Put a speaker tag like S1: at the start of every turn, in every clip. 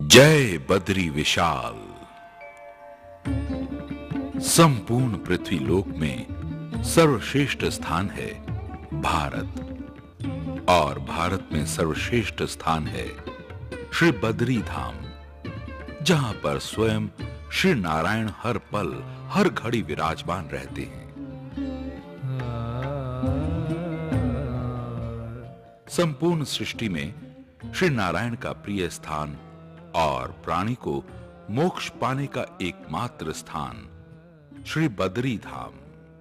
S1: जय बद्री विशाल। संपूर्ण पृथ्वी लोक में सर्वश्रेष्ठ स्थान है भारत, और भारत में सर्वश्रेष्ठ स्थान है श्री बद्री धाम, जहां पर स्वयं श्री नारायण हर पल हर घड़ी विराजमान रहते हैं। संपूर्ण सृष्टि में श्री नारायण का प्रिय स्थान और प्राणी को मोक्ष पाने का एकमात्र स्थान श्री बद्री धाम,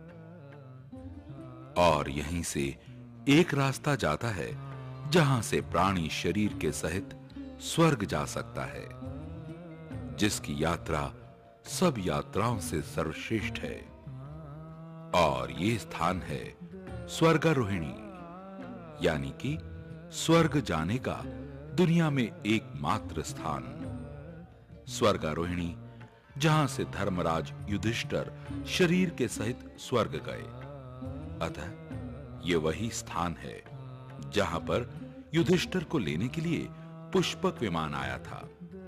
S1: और यहीं से एक रास्ता जाता है जहां से प्राणी शरीर के सहित स्वर्ग जा सकता है, जिसकी यात्रा सब यात्राओं से सर्वश्रेष्ठ है। और ये स्थान है स्वर्गारोहिणी, यानी कि स्वर्ग जाने का दुनिया में एकमात्र स्थान। स्वर्गारोहिणी, जहां से धर्मराज युधिष्ठिर शरीर के सहित स्वर्ग गए। अतः ये वही स्थान है जहां पर युधिष्ठिर को लेने के लिए पुष्पक विमान आया था।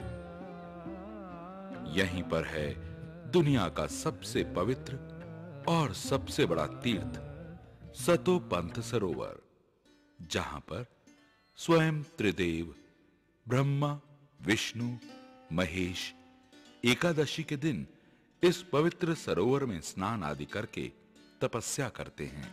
S1: यहीं पर है दुनिया का सबसे पवित्र और सबसे बड़ा तीर्थ सतोपंथ सरोवर, जहां पर स्वयं त्रिदेव ब्रह्मा, विष्णु, महेश एकादशी के दिन इस पवित्र सरोवर में स्नान आदि करके तपस्या करते हैं।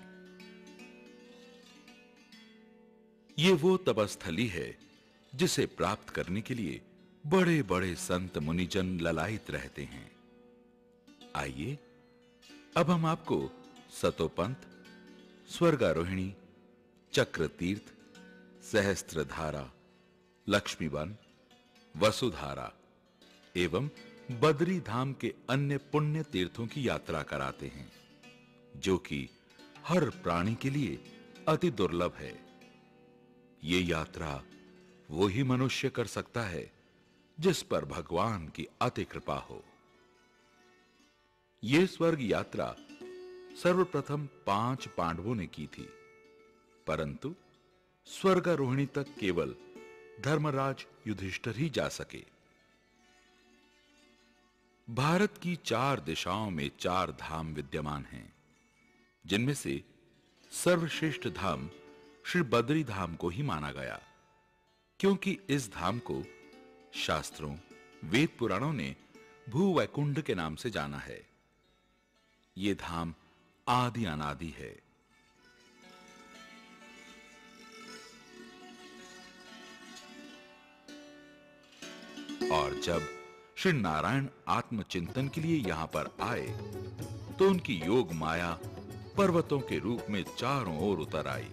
S1: ये वो तपस्थली है जिसे प्राप्त करने के लिए बड़े बड़े संत मुनिजन ललायित रहते हैं। आइए अब हम आपको सतोपंथ, स्वर्गारोहिणी, चक्र तीर्थ, सहस्त्रधारा, लक्ष्मीवन, वसुधारा एवं बद्री धाम के अन्य पुण्य तीर्थों की यात्रा कराते हैं, जो कि हर प्राणी के लिए अति दुर्लभ है। ये यात्रा वो ही मनुष्य कर सकता है जिस पर भगवान की अति कृपा हो। ये स्वर्ग यात्रा सर्वप्रथम 5 पांडवों ने की थी, परंतु स्वर्गारोहिणी तक केवल धर्मराज युधिष्ठिर ही जा सके। भारत की 4 दिशाओं में 4 धाम विद्यमान हैं, जिनमें से सर्वश्रेष्ठ धाम श्री बद्री धाम को ही माना गया, क्योंकि इस धाम को शास्त्रों, वेद पुराणों ने भूवैकुंठ के नाम से जाना है। ये धाम आदि अनादि है। और जब श्री नारायण आत्मचिंतन के लिए यहां पर आए, तो उनकी योग माया पर्वतों के रूप में चारों ओर उतर आई।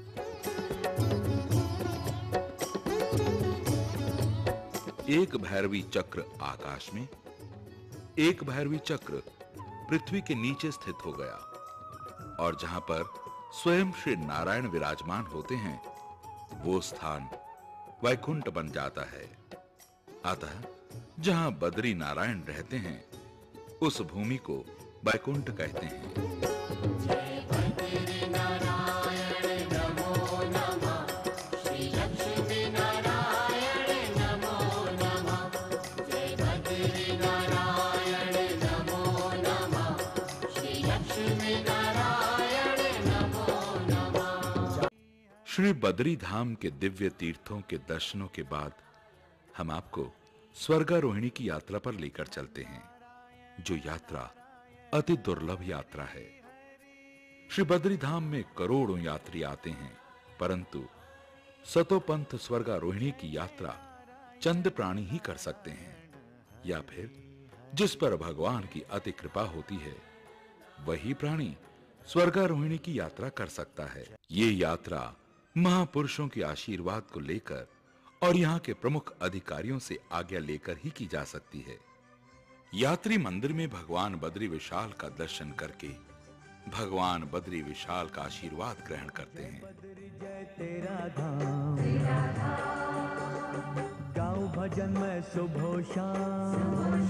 S1: एक भैरवी चक्र आकाश में, एक भैरवी चक्र पृथ्वी के नीचे स्थित हो गया, और जहां पर स्वयं श्री नारायण विराजमान होते हैं, वो स्थान वैकुंठ बन जाता है। अतः जहां बद्री नारायण रहते हैं, उस भूमि को वैकुंठ कहते हैं।
S2: जय बद्री नारायण नमो नमः, श्री लक्ष्मी नारायण नमो नमः। जय बद्री नारायण नमो नमः, श्री लक्ष्मी नारायण नमो नमः।
S1: श्री बद्री धाम के दिव्य तीर्थों के दर्शनों के बाद हम आपको स्वर्गारोहिणी की यात्रा पर लेकर चलते हैं, जो यात्रा अति दुर्लभ यात्रा है। श्री बद्री धाम में करोड़ों यात्री आते हैं, परंतु सतोपंथ स्वर्गारोहिणी की यात्रा चंद प्राणी ही कर सकते हैं, या फिर जिस पर भगवान की अति कृपा होती है, वही प्राणी स्वर्गारोहिणी की यात्रा कर सकता है। ये यात्रा महापुरुषों के आशीर्वाद को लेकर और यहाँ के प्रमुख अधिकारियों से आज्ञा लेकर ही की जा सकती है। यात्री मंदिर में भगवान बद्री विशाल का दर्शन करके भगवान बद्री विशाल का आशीर्वाद ग्रहण करते हैं।
S3: जय तेरा धाम, गाऊं भजन में सुबह शाम।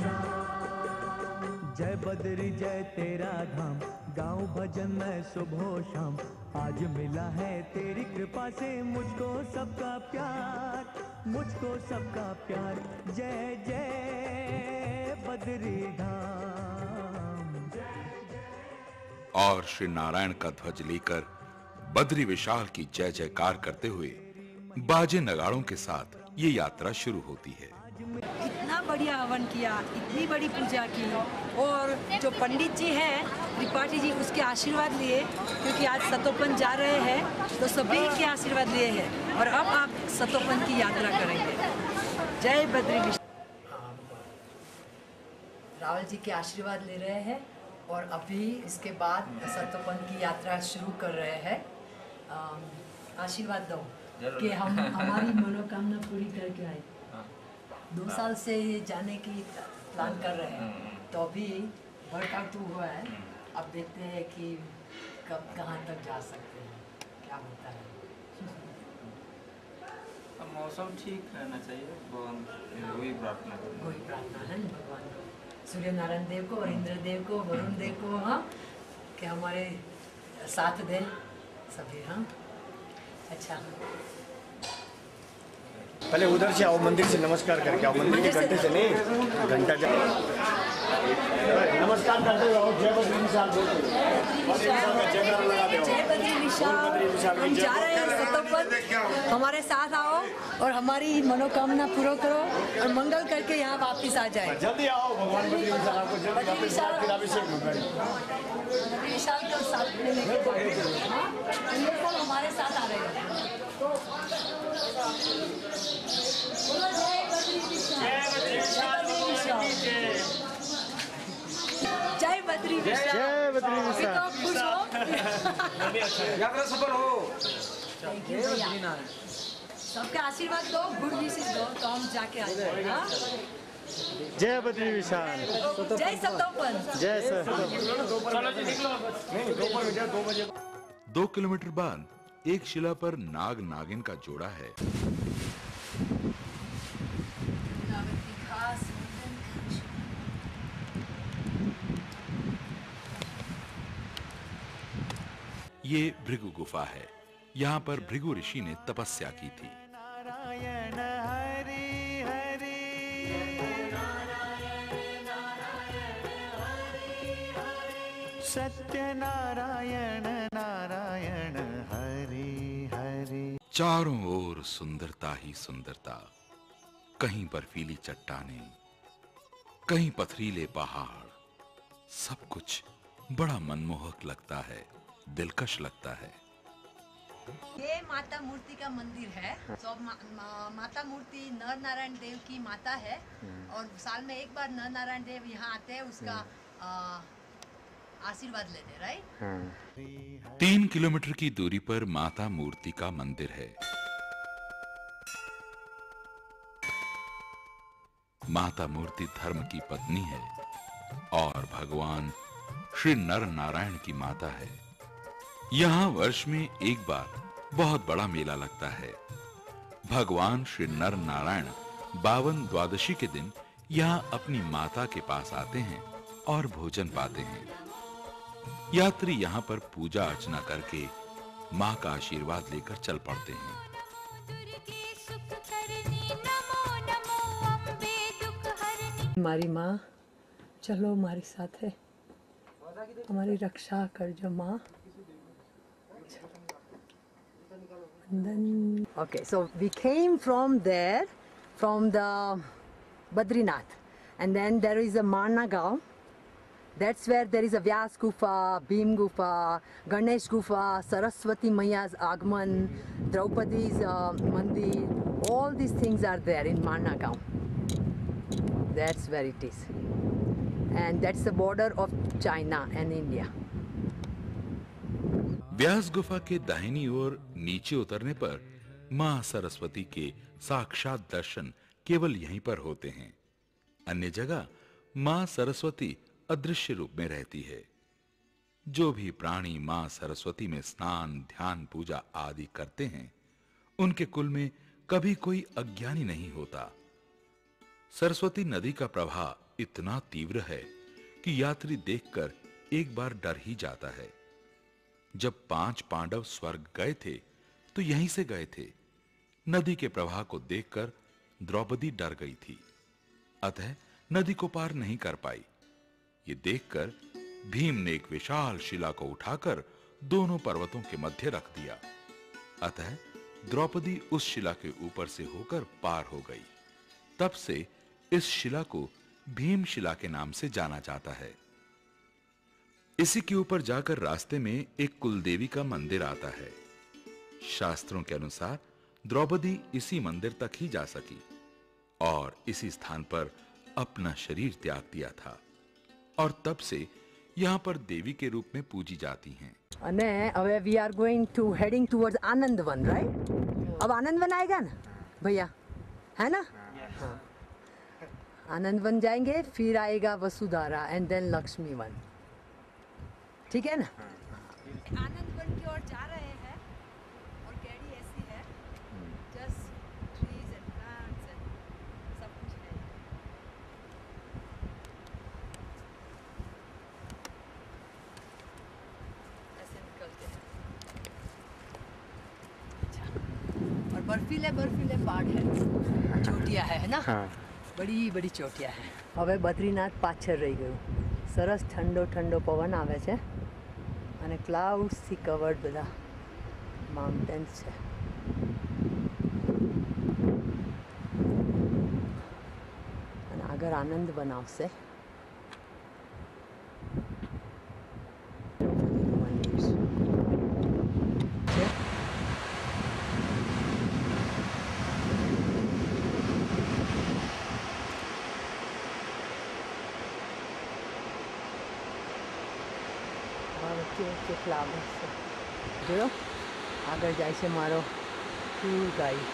S3: जय बद्री जय तेरा धाम, गाऊं भजन में सुबह शाम। आज मिला है तेरी कृपा से मुझको सबका प्यार। मुझको सबका प्यार। जय जय बद्री धाम।
S1: और श्री नारायण का ध्वज लेकर बद्री विशाल की जय जयकार करते हुए बाजे नगाड़ों के साथ ये यात्रा शुरू होती है।
S4: इतना बढ़िया हवन किया, इतनी बड़ी पूजा की, और जो पंडित जी हैं त्रिपाठी जी, उसके आशीर्वाद लिए, क्योंकि आज सतोपन जा रहे हैं तो सभी के आशीर्वाद लिए हैं, और अब आप सतोपन की यात्रा करेंगे। जय बद्री विशाल। रावल जी के आशीर्वाद ले रहे हैं और अभी इसके बाद सतोपन की यात्रा शुरू कर रहे हैं। आशीर्वाद दो कि हम हमारी मनोकामना पूरी करके आए। 2 साल से ये जाने की प्लान कर रहे हैं, तो अभी वर्कआउट हुआ है। अब देखते हैं कि कब कहाँ तक जा सकते हैं, क्या होता है।
S5: अब मौसम ठीक रहना चाहिए, वही प्रार्थना करें।
S4: वही प्रार्थना है भगवान सूर्य नारायण देव को और इंद्र देव को, वरुण देव को, हाँ, कि हमारे साथ दे सभी। हाँ, अच्छा,
S6: पहले उधर से आओ, मंदिर से नमस्कार करके आओ। मंदिर के घंटे से नहीं, घंटा जा नमस्कार करते हो। जय बद्री विशाल,
S4: जय बद्री विशाल। हम जा रहे हैं सतोपन, हमारे साथ आओ और हमारी मनोकामना पूरा करो और मंगल करके यहाँ वापस आ जाए।
S6: जल्दी आओ, भगवान बद्री विशाल आपको जल्दी वापस फिर अभिषेक होगा।
S4: बद्री विशाल को साथ में लेके जाएंगे। हाँ, ये सब हमारे साथ आ रहे हैं। बोलो जय बद्री विशाल। जय बद्री विशाल।
S6: जय बद्री विशाल।
S4: तो खुश हो,
S5: यात्रा सफल हो।
S4: थैंक यू भैया। सबके आशीर्वाद दो, गुड विशेष दो, तो हम जाके आ जाएंगे। हाँ?
S6: जय बद्री विशाल।
S4: जय सतोपन।
S6: जय सर।
S1: 2 किलोमीटर बाद एक शिला पर नाग नागिन का जोड़ा है। ये भृगु गुफा है। यहाँ पर भृगु ऋषि ने तपस्या की थी।
S3: नारायण हरि हरि, सत्य नारायण नारायण हरि हरि।
S1: चारों ओर सुंदरता ही सुंदरता, कहीं बर्फीली चट्टानें, कहीं पथरीले पहाड़, सब कुछ बड़ा मनमोहक लगता है, दिलकश लगता है।
S4: ये माता मूर्ति का मंदिर है। तो माता मूर्ति नर नारायण देव की माता है, और साल में एक बार नर नारायण देव यहाँ आते हैं उसका आशीर्वाद लेने, राइट।
S1: 3 किलोमीटर की दूरी पर माता मूर्ति का मंदिर है। माता मूर्ति धर्म की पत्नी है और भगवान श्री नर नारायण की माता है। यहाँ वर्ष में एक बार बहुत बड़ा मेला लगता है। भगवान श्री नर नारायण 52 द्वादशी के दिन यहाँ अपनी माता के पास आते हैं और भोजन पाते हैं। यात्री यहाँ पर पूजा अर्चना करके माँ का आशीर्वाद लेकर चल पड़ते हैं।
S4: हमारी माँ, चलो हमारे साथ है, हमारी रक्षा कर जो माँ। Okay, so we came from there, from the Badrinath, and then there is a Marna Gaon. That's where there is a Vyas Gufa, Bhim Gufa, Ganesh Gufa, Saraswati Maiya's Agman, Draupadi's Mandir. All these things are there in Marna Gaon. That's where it is. And that's the border of China and India.
S1: व्यास गुफा के दाहिनी ओर नीचे उतरने पर मां सरस्वती के साक्षात दर्शन केवल यहीं पर होते हैं। अन्य जगह मां सरस्वती अदृश्य रूप में रहती है। जो भी प्राणी मां सरस्वती में स्नान, ध्यान, पूजा आदि करते हैं, उनके कुल में कभी कोई अज्ञानी नहीं होता। सरस्वती नदी का प्रवाह इतना तीव्र है कि यात्री देखकर एक बार डर ही जाता है। जब 5 पांडव स्वर्ग गए थे तो यहीं से गए थे, नदी के प्रवाह को देखकर द्रौपदी डर गई थी, अतः नदी को पार नहीं कर पाई। ये देखकर भीम ने एक विशाल शिला को उठाकर दोनों पर्वतों के मध्य रख दिया। अतः द्रौपदी उस शिला के ऊपर से होकर पार हो गई। तब से इस शिला को भीम शिला के नाम से जाना जाता है। इसी के ऊपर जाकर रास्ते में एक कुलदेवी का मंदिर आता है। शास्त्रों के अनुसार द्रौपदी इसी मंदिर तक ही जा सकी और इसी स्थान पर अपना शरीर त्याग दिया था और तब से यहाँ पर देवी के रूप में पूजी जाती हैं।
S4: અને હવે we are going to heading towards Anandvan, right? अब आनंदवन आएगा ना भैया, है ना? हाँ, आनंदवन जाएंगे, फिर आएगा वसुधारा एंड देन लक्ष्मी वन, ठीक है ना? आनंदवन की ओर जा रहे हैं और गाड़ी ऐसी है, just trees and plants and सब कुछ है। ऐसे निकलते हैं। अच्छा, और बर्फीले बर्फीले पहाड़ है, चोटियाँ है ना? बड़ी बड़ी चोटियाँ है। હવે બદ્રીનાથ પાછળ રહી ગયું। સરસ ઠંડો ઠંડો પવન આવે છે અને ક્લાઉડ્સથી કવર્ડ બધા માઉન્ટેન્સ છે। અને આગળ આનંદવન આવશે। મંદિર છે। વચ્ચે વચ્ચે ફ્લાવર્સ છે, જોયો? આગળ જાય છે મારો ટૂર ગાઈડ।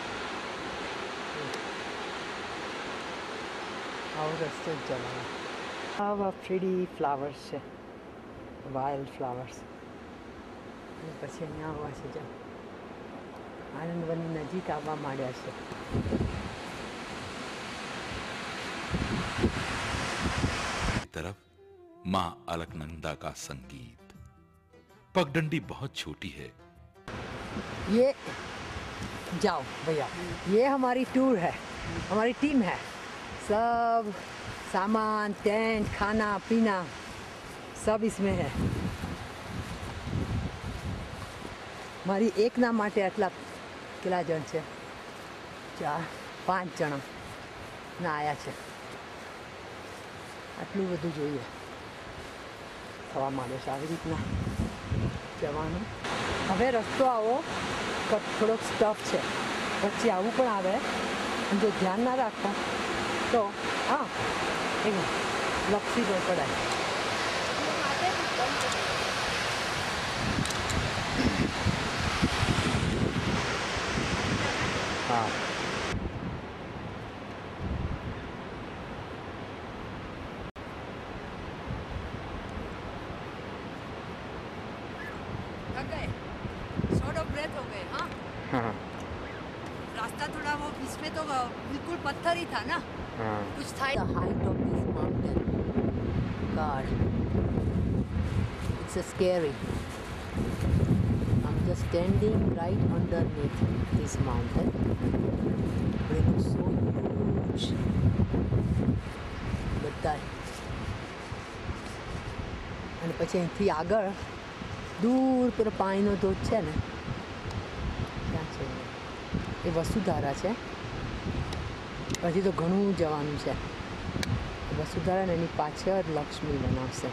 S4: આવો રસ્તો જ જવાનો। આવા પ્રીટી ફ્લાવર્સ છે, વાઇલ્ડ ફ્લાવર્સ। અને પછી અહીંયા આવવા છે, જો આનંદવનની નજીક આવવા માંડ્યા છે।
S1: तरफ मां अलकनंदा का संगीत। पगडंडी बहुत छोटी है।
S4: ये जाओ भैया, ये हमारी टूर है, हमारी टीम है। सब सामान, टेंट, खाना पीना सब इसमें है। મારી એકના માટે આટલા કેટલા જણ છે? 4-5 જણા ના આયા છે। આટલું બધું જોઈએ થવા માંડે છે। આવી રીતના જવાનું। હવે રસ્તો આવો થોડોક સ્ટફ છે, વચ્ચે આવું પણ આવે। જો ધ્યાન ના રાખો તો હા એવું લપસી પણ પડાય। હા, शॉर्ट ऑफ ब्रेथ हो गए। हाँ, रास्ता थोड़ा वो इसमें तो बिल्कुल पत्थर ही था ना, कुछ था। The height of this mountain, God, it's scary. I'm just standing right underneath this mountain, but it looks so huge. બધા અને પછી અહીંથી આગળ દૂર પેલો પાણીનો ધોધ છે ને, ત્યાં છે એ વસુધારા છે। પછી તો ઘણું જવાનું છે। વસુધારા ને એની પાછળ લક્ષ્મી બનાવશે।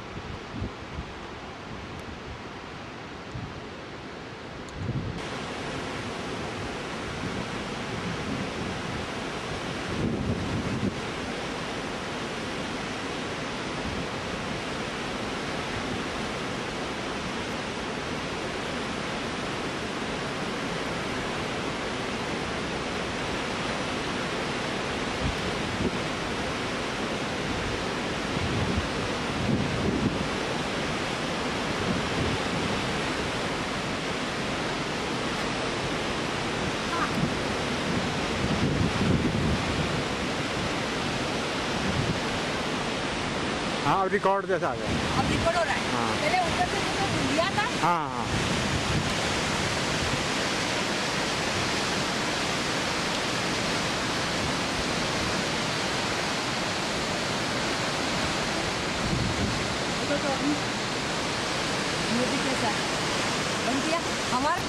S7: हाँ, अब रिकॉर्ड जैसा आ गया।
S4: अब रिकॉर्ड हो रहा है।
S7: हाँ।
S4: पहले ऊपर से जो लिया था,
S7: हाँ हाँ,
S4: तो अभी ये भी कैसा है बन गया हमारा।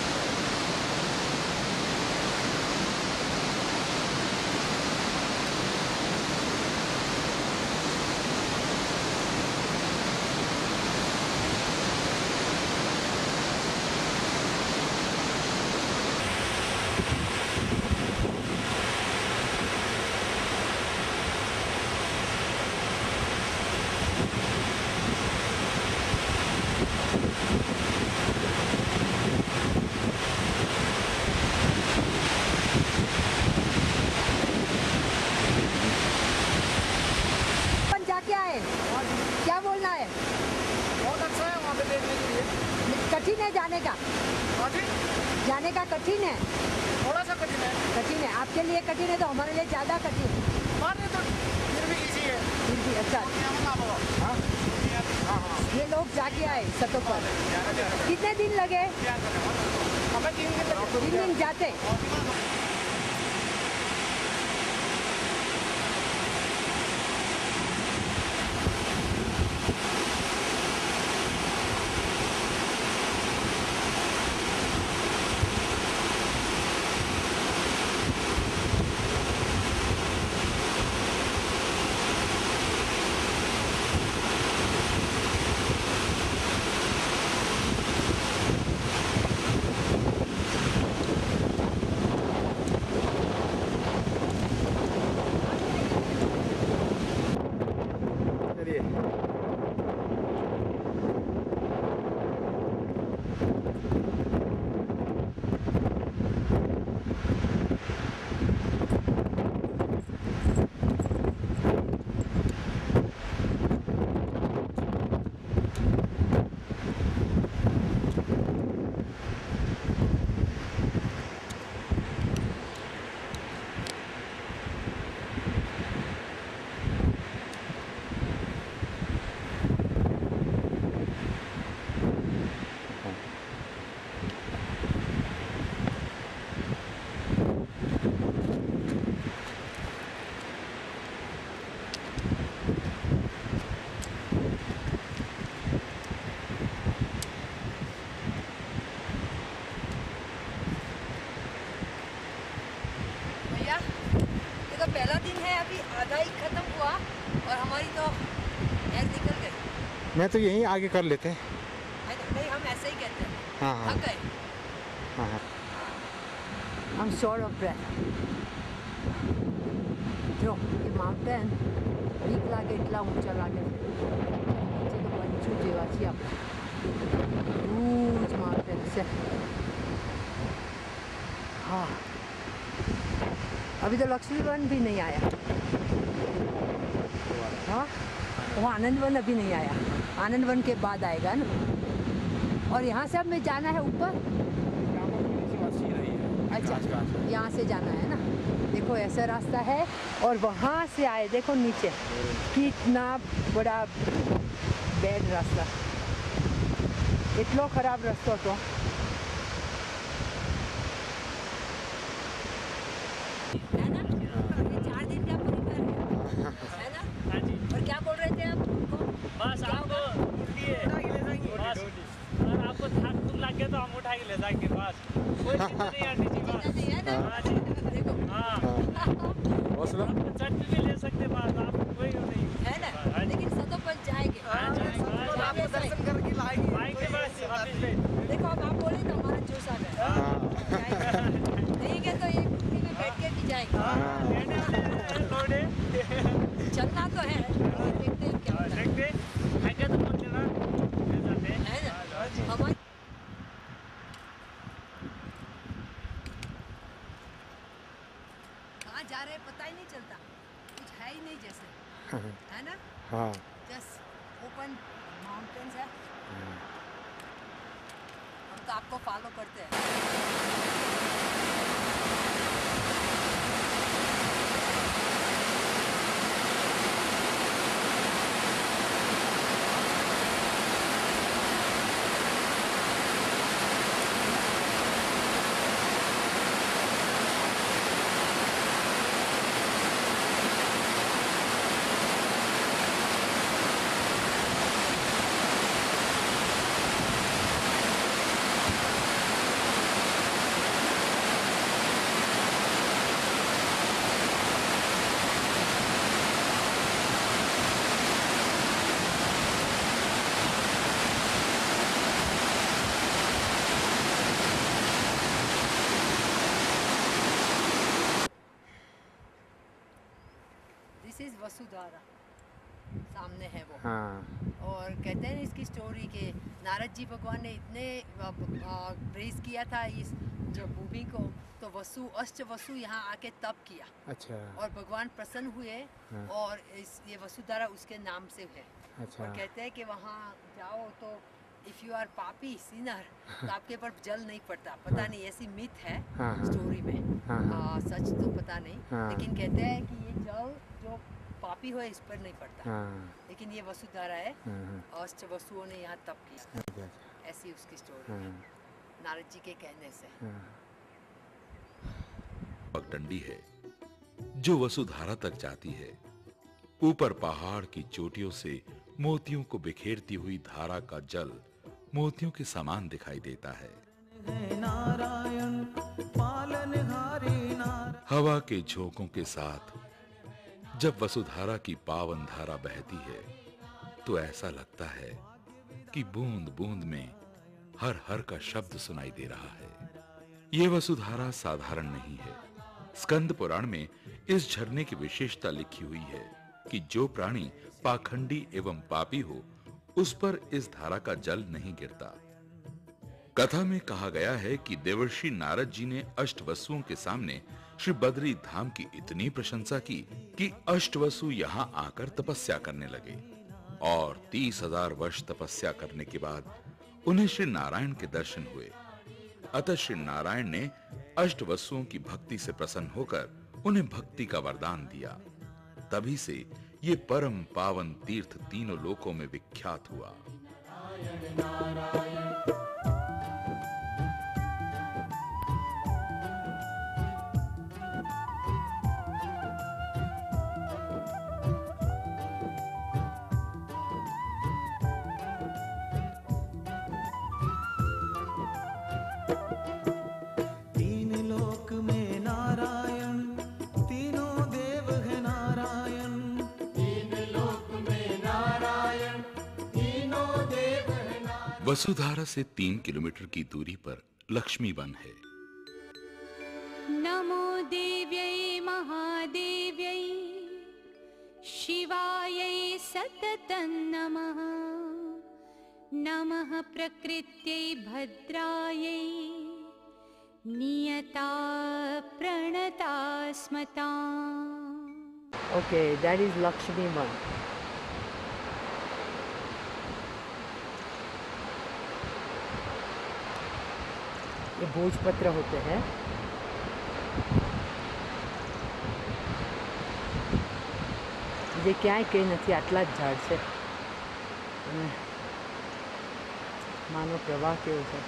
S4: क्या बोलना है?
S6: बहुत अच्छा है वहाँ पे देखने के लिए।
S4: कठिन है जाने का? जाने का कठिन है,
S6: थोड़ा सा कठिन है।
S4: कठिन है आपके लिए कठिन है तो हमारे लिए ज़्यादा कठिन है।
S6: हमारे तो फिर भी इजी है।
S4: फिर भी अच्छा। ये लोग जाके आए सतों पर, कितने दिन लगे?
S6: हमें
S4: 3 दिन जाते। पहला दिन है, अभी आधा ही खत्म हुआ और हमारी तो एयर निकल गई।
S6: मैं तो यहीं आगे कर लेते हैं।
S4: नहीं हम ऐसे ही कहते हैं।
S6: हाँ
S4: थक गए। I'm short of breath. જો એ માઉન્ટેન બીક લાગે એટલા ઊંચા લાગે છે તો પંચુ જેવા છીએ આપણે જ માઉન્ટેન છે। हाँ अभी तो लक्ष्मी वन भी नहीं आया। हाँ वो आनंद वन अभी नहीं आया, आनंद वन के बाद आएगा ना। और यहाँ से अब मैं जाना है ऊपर। अच्छा यहाँ से जाना है ना। देखो ऐसा रास्ता है और वहाँ से आए देखो नीचे कितना बड़ा बैड रास्ता, इतना खराब रास्ता तो है ना। ये 4 दिन का परिवार है ना। और क्या बोल रहे थे आप?
S7: बस आपको बस और आपको थक लग गया तो हम उठा के ले जाएंगे बस। कोई चिंता नहीं आंटी जी बस।
S4: है ना।
S7: हाँ जी
S4: देखो
S7: हाँ आपको चटनी भी ले सकते बस, आप कोई नहीं
S4: है ना। लेकिन सतों पर जाएंगे।
S7: आपको दर्शन करके लाएंगे बस वापस पे।
S4: देखो अब आप बोले तो हमारा जोश आ गया। नहीं गए तो एक कुर्सी में बैठ के भी जाएंगे। चलना तो है, देखते हैं क्या होता है।
S7: देखते आगे तो पहुंच लेना ले जाते हैं।
S4: है ना। हमारे कहाँ जा रहे हैं पता ही नहीं चलता, कुछ है ही नहीं जैसे, है ना।
S6: हाँ
S4: जस्ट ओपन माउंटेन्स है। हम तो आपको फॉलो करते हैं। दिस इज वसुधारा, सामने है वो।
S8: हाँ
S4: और कहते हैं इसकी स्टोरी के नारद जी भगवान ने इतने प्रेज किया था इस जो भूमि को, तो अष्ट वसु यहाँ आके तप किया
S8: अच्छा
S4: और भगवान प्रसन्न हुए।
S8: हाँ।
S4: और ये वसुधारा उसके नाम से है।
S8: अच्छा
S4: और कहते हैं कि वहाँ जाओ तो इफ़ यू आर पापी सिनर तो आपके पर जल नहीं पड़ता। पता नहीं, ऐसी मिथ है
S8: हाँ, हाँ।
S4: स्टोरी में।
S8: हाँ,
S4: सच तो पता नहीं,
S8: हाँ।
S4: लेकिन कहते हैं कि ये जल जो पापी हो इस पर नहीं पड़ता।
S8: हाँ
S4: लेकिन ये वसुधारा है,
S8: हाँ
S4: अष्ट वसुओं ने यहाँ तप किया,
S8: अच्छा अच्छा
S4: ऐसी उसकी स्टोरी है,
S8: हाँ
S4: नारद जी के कहने से।
S8: हाँ
S1: पगडंडी है जो वसुधारा तक जाती है। ऊपर पहाड़ की चोटियों से मोतियों को बिखेरती हुई धारा का जल मोतियों के समान दिखाई देता है।
S3: नारायण पालनहारी नारायण।
S1: हवा के झोंकों के साथ जब वसुधारा की पावन धारा बहती है तो ऐसा लगता है कि बूंद बूंद में हर हर का शब्द सुनाई दे रहा है। यह वसुधारा साधारण नहीं है। स्कंद पुराण में इस झरने की विशेषता लिखी हुई है कि जो प्राणी पाखंडी एवं पापी हो उस पर इस धारा का जल नहीं गिरता। कथा में कहा गया है कि देवर्षि नारद जी ने अष्टवसुओं के सामने श्री बद्री धाम की इतनी प्रशंसा की कि अष्टवसु यहाँ आकर तपस्या करने लगे और 30,000 वर्ष तपस्या करने के बाद उन्हें श्री नारायण के दर्शन हुए। अतः श्री नारायण ने अष्टवसुओं की भक्ति से प्रसन्न होकर उन्हें भक्ति का वरदान दिया। तभी से ये परम पावन तीर्थ तीनों लोकों में विख्यात हुआ।
S3: तीन लोक में नारायण, तीनों देव है नारायण।
S2: तीन लोक में नारायण, तीनों देव है नारायण।
S1: वसुधारा से 3 किलोमीटर की दूरी पर लक्ष्मी वन है।
S9: नमो देव्यै महादेव्यै शिवायै सततं नमः। नमः प्रकृत्यै भद्रायै नियता प्रणता स्मता।
S4: Okay, that is Lakshmi Van. ये भोजपत्र होते हैं। જે ક્યાંય કંઈ નથી, આટલા જ ઝાડ છે અને માનો પ્રવાહ કેવો છે।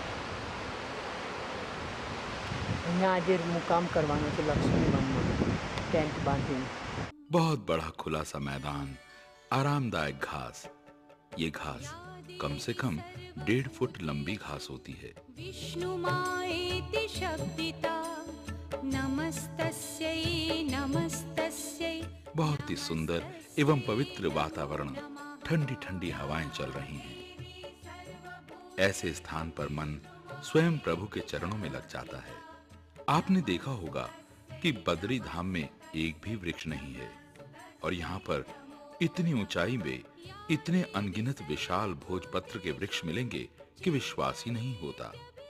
S4: અહીંયા આજે મુકામ કરવાનો છે લક્ષ્મી વનમાં, ટેન્ટ બાંધીને।
S1: बहुत बड़ा खुला सा मैदान, आरामदायक घास। ये घास कम से कम 1.5 फुट लंबी घास होती है।
S9: विष्णुमायेति शब्दिता नमस्तस्यै नमस्तस्यै।
S1: बहुत ही सुंदर एवं पवित्र वातावरण, ठंडी ठंडी हवाएं चल रही हैं। ऐसे स्थान पर मन स्वयं प्रभु के चरणों में लग जाता है। आपने देखा होगा कि बद्री धाम में एक भी वृक्ष नहीं है और यहाँ पर इतनी ऊंचाई में इतने अनगिनत विशाल भोजपत्र के वृक्ष मिलेंगे कि विश्वास ही नहीं होता।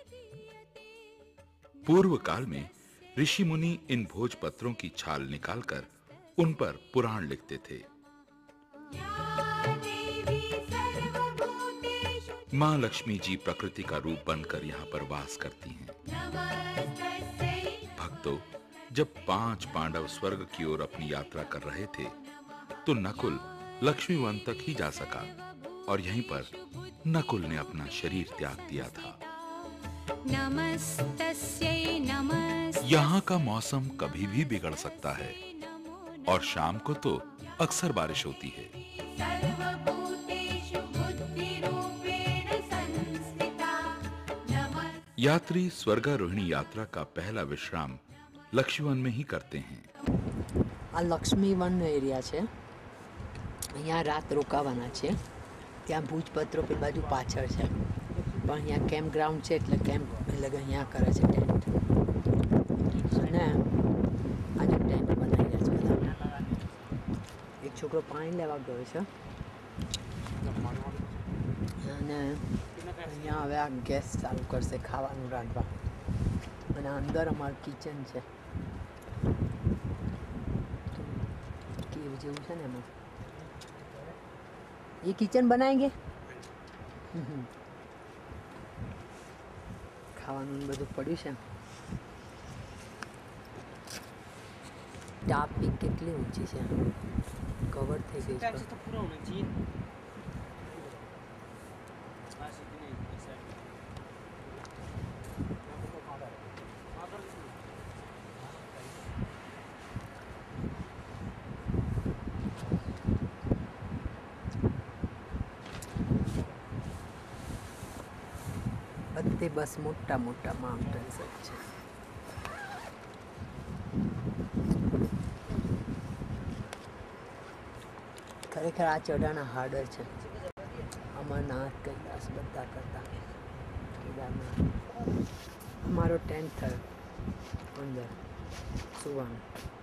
S1: पूर्व काल में ऋषि मुनि इन भोजपत्रों की छाल निकालकर उन पर पुराण लिखते थे। मां लक्ष्मी जी प्रकृति का रूप बनकर यहाँ पर वास करती हैं। भक्तों, जब 5 पांडव स्वर्ग की ओर अपनी यात्रा कर रहे थे तो नकुल लक्ष्मी वन तक ही जा सका और यहीं पर नकुल ने अपना शरीर त्याग दिया था।
S9: नमस्तस्यै नमस्तस्यै।
S1: यहाँ का मौसम कभी भी बिगड़ सकता है और शाम को तो अक्सर बारिश होती है।
S9: सर्वभूतेषु बुद्धिरूपेण संस्थिता।
S1: यात्री स्वर्गारोहिणी यात्रा का पहला विश्राम लक्ष्मी वन में ही करते हैं।
S4: આ લક્ષ્મી વન એરિયા છે, અહીંયા રાત રોકાવાના છે। ત્યાં ભૂજપત્રો પેલી બાજુ પાછળ છે, પણ અહીંયા કેમ્પ ગ્રાઉન્ડ છે એટલે કેમ્પ એટલે અહીંયા કરે છે ટેન્ટ। અને આજે ટેન્ટ બનાવી રહ્યા છે બધા। છોકરો પાણી લેવા ગયો છે અને અહીંયા હવે આ ગેસ ચાલુ કરશે ખાવાનું રાંધવા અને અંદર અમારું કિચન છે કેવું જેવું છે ને એમાં ये किचन बनाएंगे ખાવાનું બધું પડ્યું છે ટાપી કેટલી ઊંચી છે કવર થઈ ગઈ છે
S7: तो पूरा होना चाहिए
S4: બધે બસ મોટા મોટા માઉન્ટેન્સ જ છે ખરેખર આ ચઢાણા હાર્ડર છે અમરનાથ કૈલાસ બધા કરતા કેદારનાથ અમારો ટેન્ટ થયો અંદર સુવાનું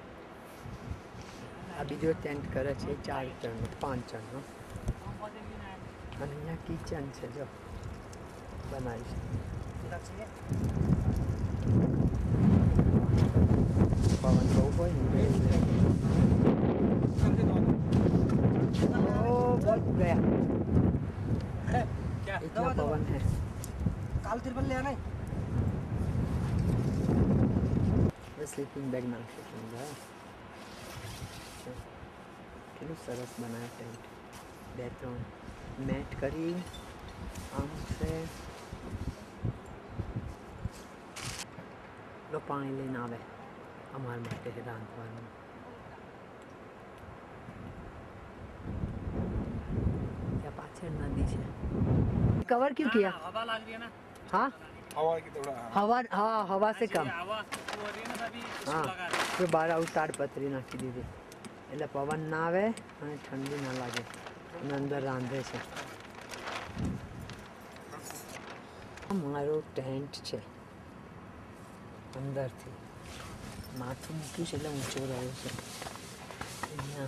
S4: આ બીજો ટેન્ટ કરે છે 4 જણનો 5 જણનો અને અહીંયા કિચન છે જો બનાવી છે પવન બહુ હોય ને बहुत गया
S7: क्या
S4: इतना पवन है
S7: काल तिरपल ले आना
S4: स्लीपिंग बैग ना स्लीपिंग बैग કેટલું સરસ બનાવ્યા ટેન્ટ 2-3 મેટ કરી આમ છે લો પાણી લઈને આવે અમારા માટે રાંધવાનું नदी है कवर क्यों किया
S7: हवा लग रही है ना
S4: हाँ
S6: हवा की थोड़ा
S4: हवा हाँ हवा से कम
S7: हवा हो रही है ना तभी इसको
S4: हाँ
S7: लगा रहे
S4: तो बार તાડપત્રી નાખી દીધી એટલે પવન ના આવે અને ઠંડી ના લાગે અને અંદર રાંધે છે મારો ટેન્ટ છે અંદરથી માથું મૂક્યું છે એટલે ઊંચો રહ્યો છે અહીંયા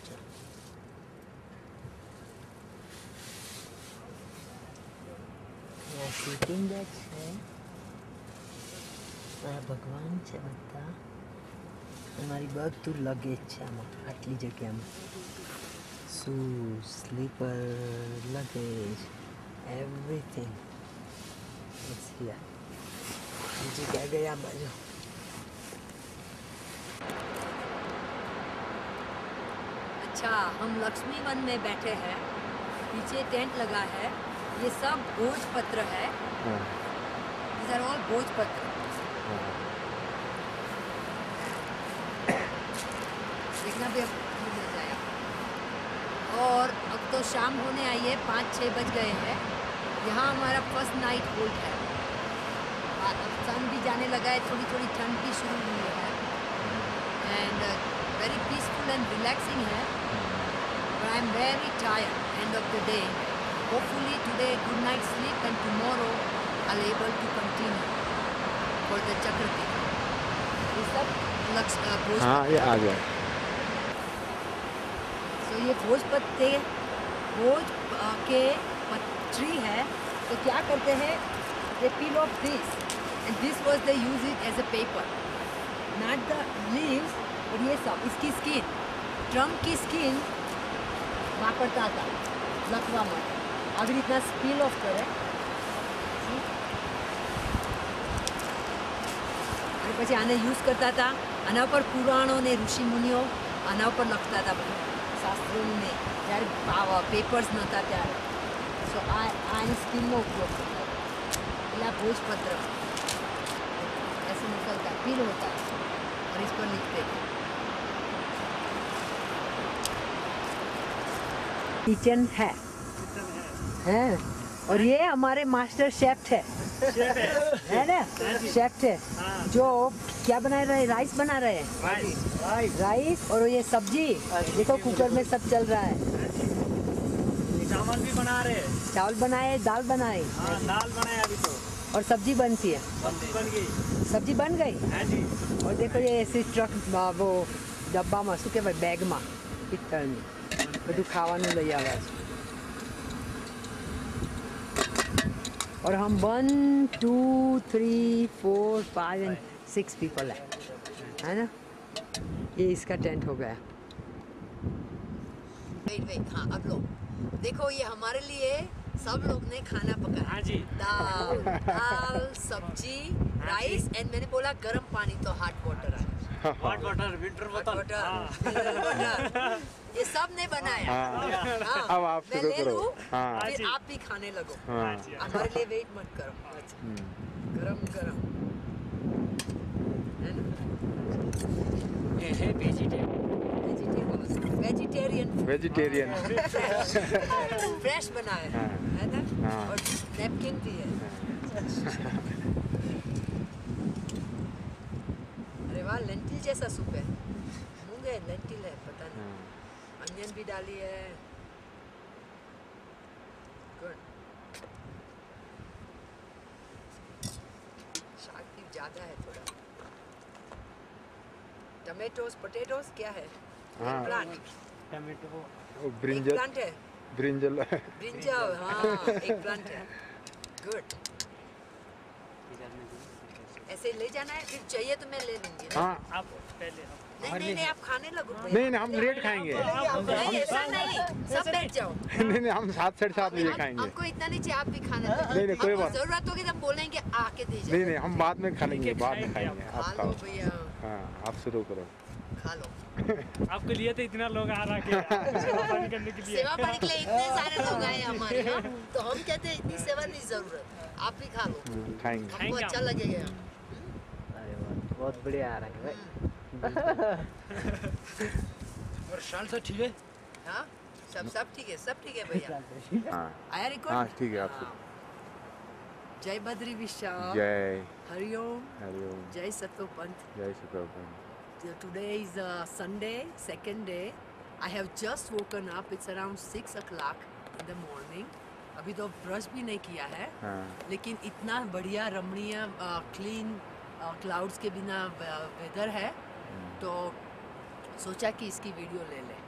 S4: સ્લીપિંગ બેગ છે મારા ભગવાન છે બધા અમારી બધું લગેજ છે આમાં આટલી જગ્યામાં shoes slipper luggage everything it's here બીજી ક્યાં ગઈ આ બાજુ अच्छा हम लक्ष्मी वन में बैठे हैं पीछे टेंट लगा है ये सब भोजपत्र है These are all भोजपत्र देखना भी अब मिल जाएगा और अब तो शाम होने आई है 5-6 बज गए हैं यहाँ हमारा फर्स्ट नाइट होल्ड है अब सन भी जाने लगा है थोड़ी थोड़ी ठंड भी शुरू हुई है and very peaceful and relaxing है but I am very tired end of the day hopefully today good night sleep and tomorrow I'll able to continue for the Chakrati ये सब भोज
S6: हाँ ये आ गया
S4: तो ये भोजपत्ते भोज के ट्री है तो क्या करते हैं they peel off this and this was they use it as a paper not the leaves but ये सब इसकी स्किन ट्रंक की स्किन વાપરતા હતા લખવા માટે આવી રીતના સ્પીલ ઓફ કરે અને પછી આને યુઝ કરતા હતા આના ઉપર પુરાણો ને ઋષિ મુનિઓ આના ઉપર લખતા હતા બધું શાસ્ત્રોને જ્યારે પેપર્સ નહોતા ત્યારે સો આની સ્કીનનો ઉપયોગ કરતા હતા એટલે આ ભોજપત્ર ऐसे निकलता पील होता है और इस पर लिखते थे किचन है और ये हमारे मास्टर शेफ है ना शेफ है जो क्या बना रहे हैं राइस बना रहे हैं राइस और ये सब्जी देखो कुकर में सब चल रहा है
S7: चावल भी बना रहे हैं
S4: चावल बनाए दाल बनाए
S7: हाँ दाल बनाए अभी तो
S4: और सब्जी बनती है
S7: सब्जी बन गई
S4: सब्जी बन गई
S7: हाँ जी
S4: और देखो ये ऐसे ट्रक वो डब्बा में શું કહેવાય બેગમાં પિત્તળની બધું ખાવાનું લઈ આવ્યા છે और हम 1 2 3 4 5 एंड 6 पीपल है ना। ये इसका टेंट हो गया। वेट हाँ अब लो देखो ये हमारे लिए सब लोग ने खाना पकाया।
S7: हाँ जी।
S4: दाल सब्जी राइस एंड मैंने बोला गर्म पानी तो हॉट वाटर है।
S7: हॉट वाटर विंटर बोतल।
S4: ये सब ने बनाया। हाँ।
S8: अब आप
S4: मैं
S8: शुरू
S4: ले
S8: करो।
S4: लूं,
S8: हाँ।
S4: फिर आप भी खाने लगो।
S8: हाँ।
S4: हमारे लिए वेट मत करो। गरम गरम है ना।
S7: ये है
S4: वेजिटेरियन
S8: वेजिटेरियन।
S4: फ्रेश बनाया
S8: हाँ।
S4: है ना।
S8: हाँ।
S4: और नैपकिन भी है। अरे वाह लेंटिल जैसा सूप है। मूंग है लेंटिल है पता नहीं। अनियन भी डाली है। गुड। शाक भी ज्यादा है थोड़ा। टमेटोस पोटैटोस क्या है?
S8: हाँ।
S4: प्लांट
S7: टमेटो
S8: ब्रिंजल
S4: प्लांट है।
S8: ब्रिंजल
S4: ब्रिंजल हाँ एक प्लांट है। गुड। ऐसे ले जाना है फिर चाहिए तो मैं ले लूंगी।
S8: हाँ
S7: आप पहले
S4: नहीं नहीं आप खाने लगो।
S8: नहीं नहीं हम लेट खाएंगे।
S4: नहीं ऐसा नहीं सब बैठ जाओ।
S8: नहीं नहीं हम 7 साढ़े 7 बजे खाएंगे।
S4: हमको इतना नहीं चाहिए आप भी खाना।
S8: नहीं, नहीं, कोई बात-
S4: जरूरत होगी तो हम बोलेंगे आके दीजिए।
S8: नहीं नहीं हम बाद में खा लेंगे बाद में खाएंगे।
S4: खा
S8: आप
S4: लो
S8: खाओ।
S4: भैया
S8: हाँ आप शुरू करो।
S4: खा लो।
S7: आपके लिए तो इतना लोग आ रहा के सेवा पानी करने के लिए।
S4: सेवा पानी के लिए इतने सारे लोग आए हमारे यहाँ तो हम कहते हैं इतनी सेवा नहीं जरूरत। आप भी खा लो
S8: खाएंगे।
S4: हमको अच्छा लगेगा।
S10: बहुत बढ़िया आ रहा है भाई।
S6: और शाल से ठीक है।
S4: हाँ सब ठीक है भैया।
S8: हाँ
S4: आया रिकॉर्ड।
S8: हाँ ठीक है आप
S4: हाँ। जय बद्री विशाल।
S8: जय
S4: हरिओम।
S8: हरिओम
S4: जय सतो पंथ।
S8: जय सतोपन।
S4: Today is Sunday, second day. I have just woken up. It's around 6 o'clock in the morning. अभी तो ब्रश भी नहीं किया है।
S8: हाँ
S4: लेकिन इतना बढ़िया रमणीय क्लीन क्लाउड्स के बिना वेदर है तो सोचा कि इसकी वीडियो ले ले।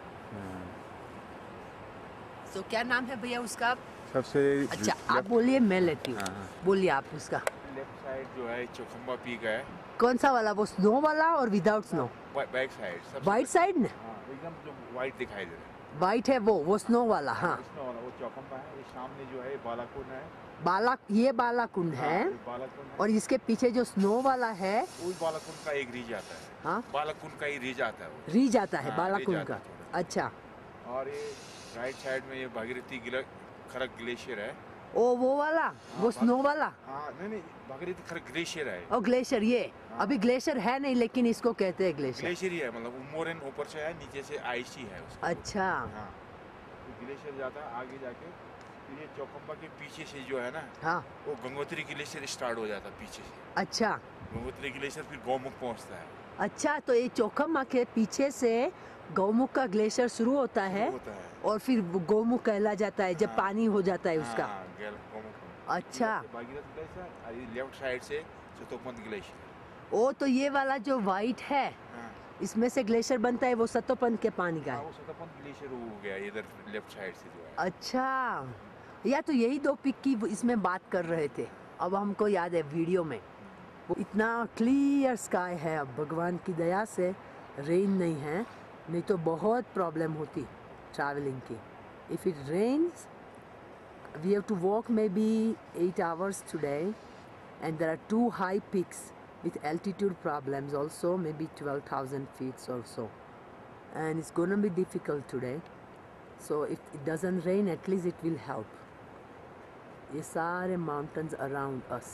S4: तो क्या नाम है भैया उसका?
S8: सबसे
S4: अच्छा आप बोलिए मैं लेती हूँ।
S8: हाँ।
S4: बोलिए आप उसका।
S8: लेफ्ट साइड जो है चौखंबा पीक है।
S4: कौन सा वाला? वो स्नो वाला और without snow?
S8: Back side
S4: white side ने?
S8: हाँ एकदम जो वाइट दिखाई दे रहा है।
S4: वाइट है वो स्नो वाला। हाँ
S8: स्नो वाला वो चौखंबा है। ये सामने जो है बालाकुंड है।
S4: ये बालाकुंड है।
S8: हाँ, ये बालाकुंड है।
S4: और इसके पीछे जो स्नो वाला है
S8: वो बालाकुंड का एक रीज आता है।
S4: हाँ
S8: बालाकुंड का ही रीज आता है वो।
S4: रीज आता है
S8: हाँ,
S4: बालाकुंड
S8: रीज
S4: का।
S8: आता है थोड़ा।
S4: अच्छा
S8: और ये राइट साइड में ये भागीरथी खरक ग्लेशियर है।
S4: ओ वो वाला वो स्नो वाला।
S8: हाँ नहीं भागीरथी खरक ग्लेशियर है।
S4: और ग्लेशियर ये अभी ग्लेशियर है नहीं लेकिन इसको कहते हैं ग्लेशियर।
S8: ग्लेशियर ही है मतलब मोरन ऊपर से है नीचे से आइस ही है उसका।
S4: अच्छा
S8: हाँ ग्लेशियर जाता है आगे जाके फिर ये चौखंबा के पीछे से जो है ना
S4: हाँ
S8: वो गंगोत्री ग्लेशियर स्टार्ट हो जाता है पीछे से।
S4: अच्छा
S8: गंगोत्री ग्लेशियर फिर गौमुख पहुंचता है।
S4: अच्छा तो ये चौखम्मा के पीछे से गौमुख का ग्लेशियर शुरू होता है और फिर वो गौमुख कहला जाता है जब पानी हो जाता है उसका।
S8: हाँ, गौमुख।
S4: अच्छा
S8: भागीरथ ग्लेशियर और ये लेफ्ट साइड से सतोपंथ ग्लेशियर।
S4: ओ तो ये वाला जो वाइट है
S8: हाँ।
S4: इसमें से ग्लेशियर बनता है वो सतोपंथ के पानी का
S8: हाँ,
S4: है।
S8: वो सतोपंथ ग्लेशियर हो गया इधर लेफ्ट साइड से जो है।
S4: अच्छा या तो यही दो पिक की इसमें बात कर रहे थे। अब हमको याद है वीडियो में वो इतना क्लियर स्काई है। अब भगवान की दया से रेन नहीं है नहीं तो बहुत प्रॉब्लम होती ट्रैवलिंग की। If it rains we have to walk maybe 8 hours today and there are 2 high peaks with altitude problems also maybe 12,000 feet or so and it's gonna be difficult today. So if it doesn't rain at least it will help. ये सारे mountains around us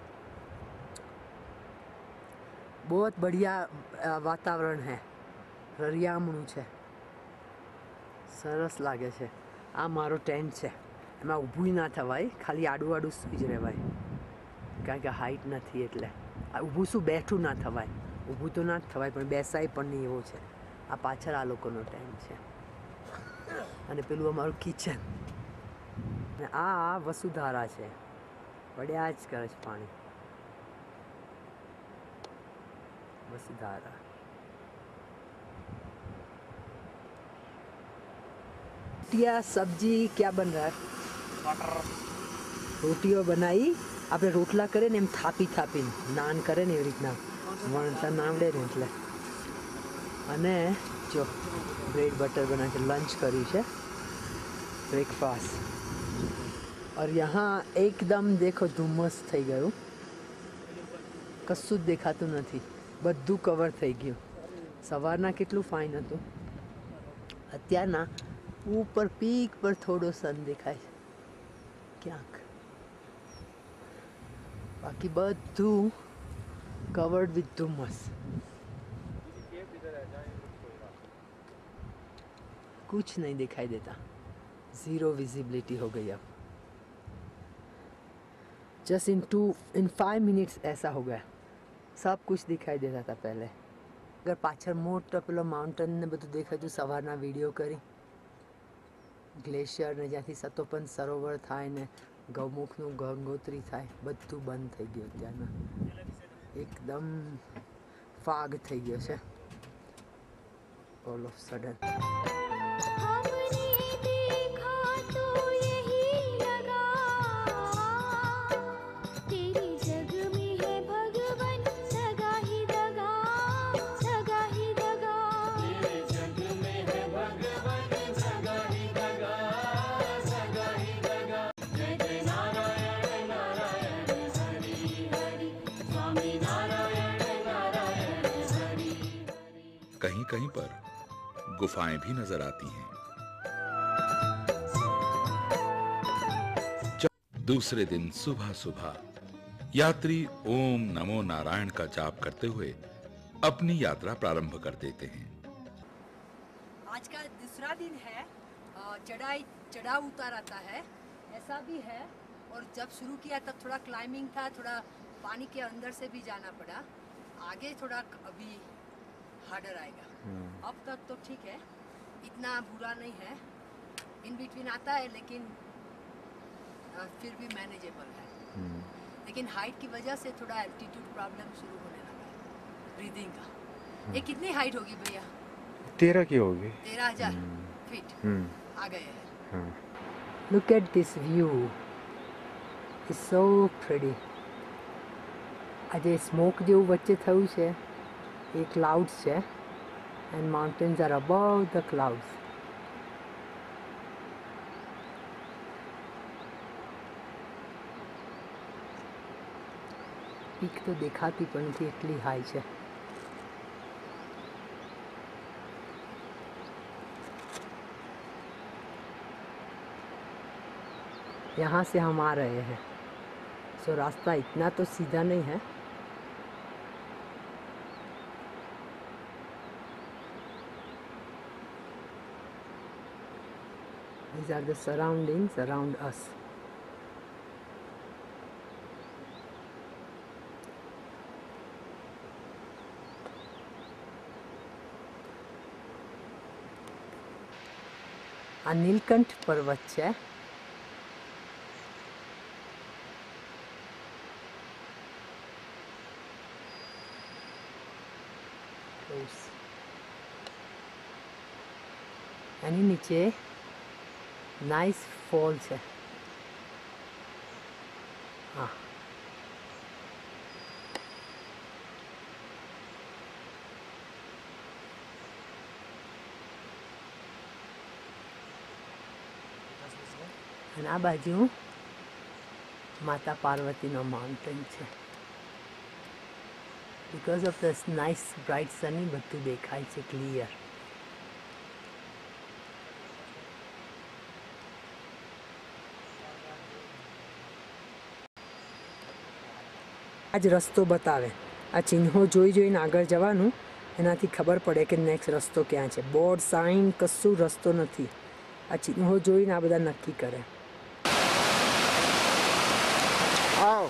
S4: बहुत बढ़िया वातावरण है। રળિયામણું છે સરસ લાગે છે। આ મારો ટેન્ટ છે એમાં ઊભું ના થવાય ખાલી આડું આડું સૂઈ જ રહેવાય કારણ કે હાઈટ નથી એટલે ઊભું શું બેઠું ના થવાય ઊભું તો ના જ થવાય પણ બેસાય પણ નહીં એવો છે। આ પાછળ આ લોકોનો ટેન્ટ છે અને પેલું અમારું કિચન ને આ વસુધારા છે પડ્યા જ કરે છે પાણી વસુધારા। रोटियां सब्जी क्या बन रहा है? रोटियों बनाई આપણે રોટલા કરે ને એમ થાપી થાપીને નાન કરે ને એવી રીતના વણતા નાવડે ને એટલે અને જો બ્રેડ બટર બના के लंच કર્યું છે ब्रेकफास्ट और यहाँ एकदम देखो ધુમ્મસ થઈ ગયું કશું જ દેખાતું નથી બધું કવર થઈ ગયું સવારના કેટલું ફાઇન હતું અત્યારના ઉપર પીક પર થોડો સન દેખાય ક્યાંક बाकी બધું covered with धुम्मस कुछ नहीं दिखाई देता जीरो विजिबिलिटी हो गई अब जस्ट इन 5 मिनट्स ऐसा हो गया सब कुछ दिखाई देता था पहले अगर पाछળ મોટો પેલો માઉન્ટેન ને બધું દેખાતું સવારના વિડિયો કરી ગ્લેશિયર ને જ્યાંથી સતોપન સરોવર થાય ને ગૌમુખનું ગંગોત્રી થાય બધું બંધ થઈ ગયું ત્યાંના એકદમ ફાગ થઈ ગયો છે ઓલ ઓફ સડન
S1: कहीं कहीं पर गुफाएं भी नजर आती हैं। दूसरे दिन सुबह सुबह यात्री ओम नमो नारायण का जाप करते हुए अपनी यात्रा प्रारंभ कर देते हैं।
S4: आज का दूसरा दिन है चढ़ाव उतार आता है ऐसा भी है और जब शुरू किया तब थोड़ा क्लाइंबिंग था थोड़ा पानी के अंदर से भी जाना पड़ा आगे थोड़ा अभी हार्डर आएगा अब तक तो ठीक है इतना बुरा नहीं है इन बिटवीन आता है लेकिन फिर भी मैनेजेबल है लेकिन हाइट की वजह से थोड़ा एल्टीट्यूड प्रॉब्लम शुरू होने लगा है ब्रीदिंग का ये कितनी हाइट होगी भैया
S8: 13 की होगी
S4: 13,000 फीट आ गए हैं look at this view it's so pretty આજે સ્મોક જેવું વચ્ચે થયું છે એ ક્લાઉડ્સ છે and mountains are above the clouds peak તો દેખાતી પણ નથી એટલી હાઈ છે यहाँ से हम आ रहे हैं सो रास्ता इतना तो सीधा नहीं है These are the surroundings around us. આ નીલકંઠ પર્વત છે એની નીચે नाइस फॉल्स है हाँ અને આ બાજુ માતા પાર્વતીનો માઉન્ટેન છે because of this nice bright sunny બધું દેખાય છે ક્લિયર आज रस्तो बतावे आ चिन्हों જોઈ જોઈને આગળ જવાનું એનાથી ખબર પડે કે નેક્સ્ટ રસ્તો ક્યાં છે બોર્ડ સાઇન કશું રસ્તો નથી આ ચિન્હોं જોઈને આ બધા નક્કી કરે આવો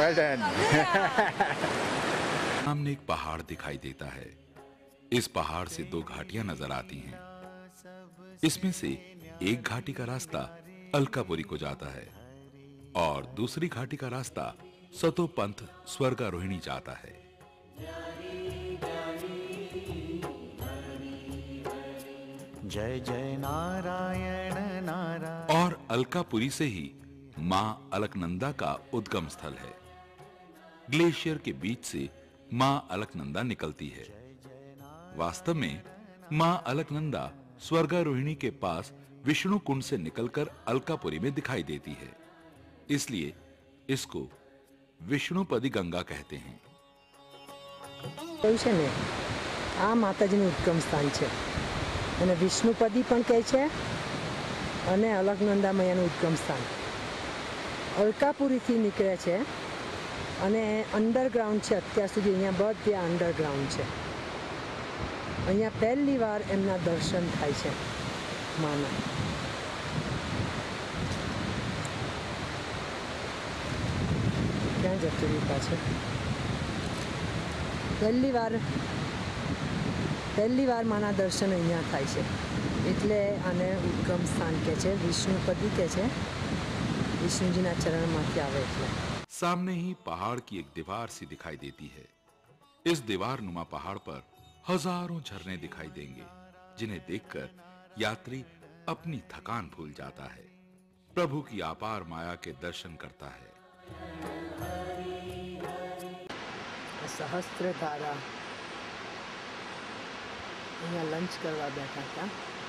S8: वेल डन।
S1: सामने एक पहाड़ दिखाई देता है। इस पहाड़ से दो घाटियां नजर आती हैं। इसमें से एक घाटी का रास्ता अलकापुरी को जाता है और दूसरी घाटी का रास्ता सतोपंथ स्वर्गारोहिणी जाता है।
S3: जय जय नारायण नारायण।
S1: और अलकापुरी से ही मां अलकनंदा का उद्गम स्थल है। ग्लेशियर के बीच से मां अलकनंदा निकलती है। वास्तव में मां अलकनंदा स्वर्गारोहिणी के पास विष्णु कुंड से निकलकर अलकापुरी में दिखाई देती है, इसलिए इसको विष्णुपदी गंगा कहते हैं।
S4: आ माताजीનું ઉદ્ગમ સ્થાન છે અને વિષ્ણુપદી પણ કહે છે અને અલકનંદા મૈયાનું ઉદ્ગમ સ્થાન અલકાપુરીથી નીકળે છે અને અંડરગ્રાઉન્ડ છે। અત્યાર સુધી અહીંયા બધે અંડરગ્રાઉન્ડ છે। અહીંયા પહેલી વાર એમના દર્શન થાય છે માના। ક્યાં જતું રહ્યું પાછળ? પહેલી વાર માના દર્શન અહીંયા થાય છે એટલે આને ઉદ્ગમ સ્થાન કહે છે। વિષ્ણુપદી કહે છે, વિષ્ણુજીના ચરણમાંથી આવે એટલે।
S1: सामने ही पहाड़ की एक दीवार सी दिखाई देती है। इस दीवार नुमा पहाड़ पर हजारों झरने दिखाई देंगे, जिन्हें देखकर यात्री अपनी थकान भूल जाता है, प्रभु की अपार माया के दर्शन करता है।
S4: सहस्त्रधारा અહીંયા લંચ કરવા બેઠા હતા।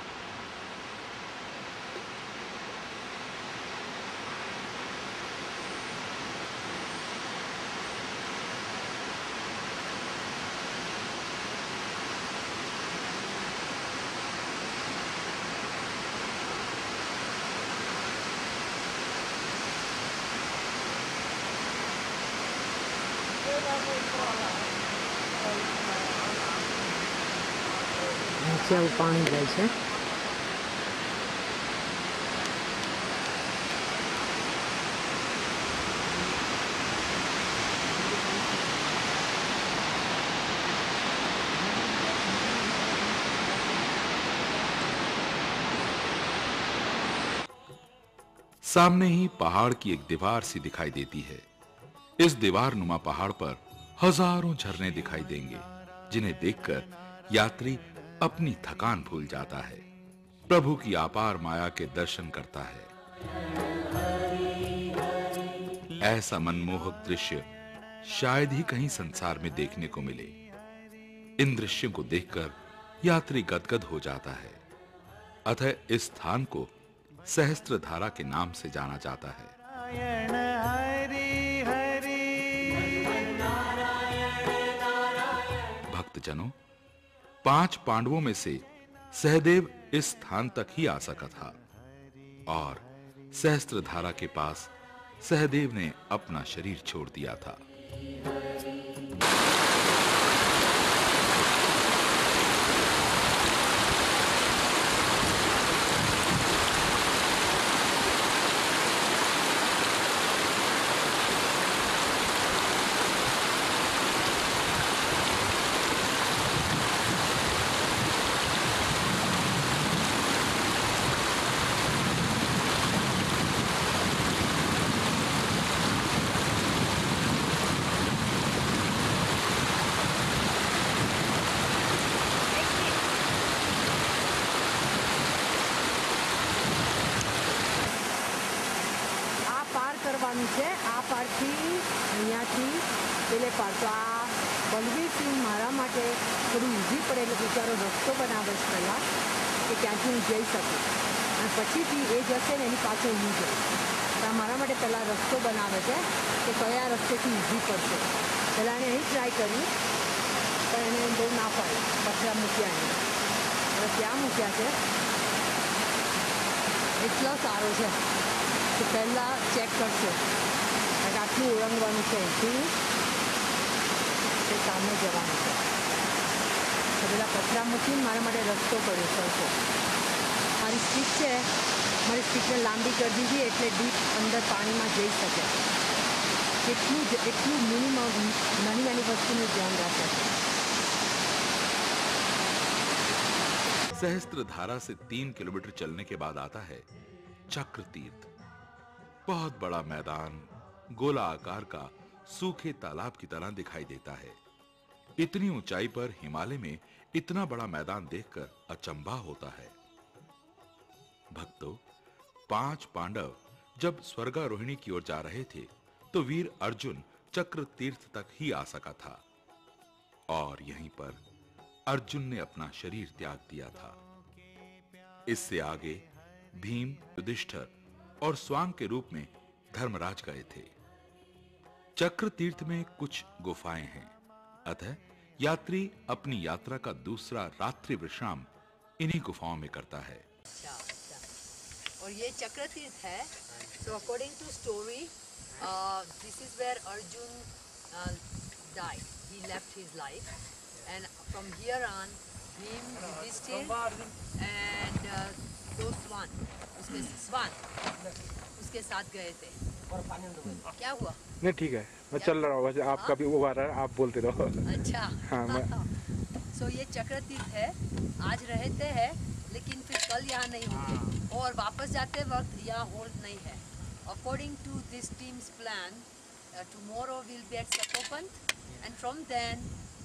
S4: નીચે આવું પાણી જાય છે।
S1: सामने ही पहाड़ की एक दीवार सी दिखाई देती है। इस दीवार नुमा पहाड़ पर हजारों झरने दिखाई देंगे, जिन्हें देखकर यात्री अपनी थकान भूल जाता है, प्रभु की अपार माया के दर्शन करता है। ऐसा मनमोहक दृश्य शायद ही कहीं संसार में देखने को मिले। इन दृश्यों को देखकर यात्री गदगद हो जाता है। अतः इस स्थान को सहस्त्रधारा के नाम से जाना जाता है। भक्तजनों, 5 पांडवों में से सहदेव इस स्थान तक ही आ सका था और सहस्त्रधारा के पास सहदेव ने अपना शरीर छोड़ दिया था।
S4: આ પારથી અહીંયાથી પેલે પાર તો આ બલવીર સિંહ મારા માટે થોડું ઈઝી પડે એટલે બિચારો રસ્તો બનાવે છે પહેલાં કે ત્યાંથી હું જઈ શકું અને પછીથી એ જશે ને એની પાછળ હું જઈશ। તો મારા માટે પહેલાં રસ્તો બનાવે છે કે કયા રસ્તેથી ઈઝી પડશે। પહેલાં એણે અહીં ટ્રાય કર્યું પણ એને બહુ ના પાડે, પથરા મૂક્યા એને। હવે ત્યાં મૂક્યા છે એટલો સારો છે કે પહેલાં ચેક કરશે કારણ આટલું ઓળંગવાનું છે અહીંથી તે સામે જવાનું છે। તો પેલા પથરા મૂકીને મારા માટે રસ્તો કર્યો સરખો। મારી સ્ટીક છે, મારી સ્ટીકને લાંબી કરી દીધી એટલે ડીપ અંદર પાણીમાં જઈ શકે। કેટલું મિનિમમ નાની વસ્તુનું ધ્યાન રાખે છે.
S1: सहस्त्र धारा से 3 किलोमीटर चलने के बाद आता है चक्र तीर्थ. बहुत बड़ा मैदान गोला आकार का सूखे तालाब की तरह दिखाई देता है. इतनी ऊंचाई पर हिमालय में इतना बड़ा मैदान देखकर अचंभा होता है. भक्तों, 5 पांडव जब स्वर्गारोहिणी की ओर जा रहे थे तो वीर अर्जुन चक्र तीर्थ तक ही आ सका था और यहीं पर अर्जुन ने अपना शरीर त्याग दिया था. इससे आगे भीम, युधिष्ठिर और स्वांग के रूप में धर्मराज गए थे. चक्र तीर्थ में कुछ गुफाएं हैं, अतः यात्री अपनी यात्रा का दूसरा रात्रि विश्राम इन्हीं गुफाओं में करता है.
S4: और ये चक्र तीर्थ है. So according to story, this is where Arjun died. He left his life, and from here on, Bhim, Yudhishthir, and those Swan, उसके साथ गए थे. क्या हुआ?
S8: नहीं ठीक है, मैं चल रहा हूँ. वैसे आपका भी वो आ रहा है, आप बोलते रहो.
S4: अच्छा.
S8: हाँ,
S4: So ये चक्र तीर्थ है. आज रहते हैं, लेकिन फिर कल यहाँ नहीं होंगे और वापस जाते वक्त यहाँ होल्ड नहीं है. According to this team's plan, tomorrow we'll be at Satopant, and from then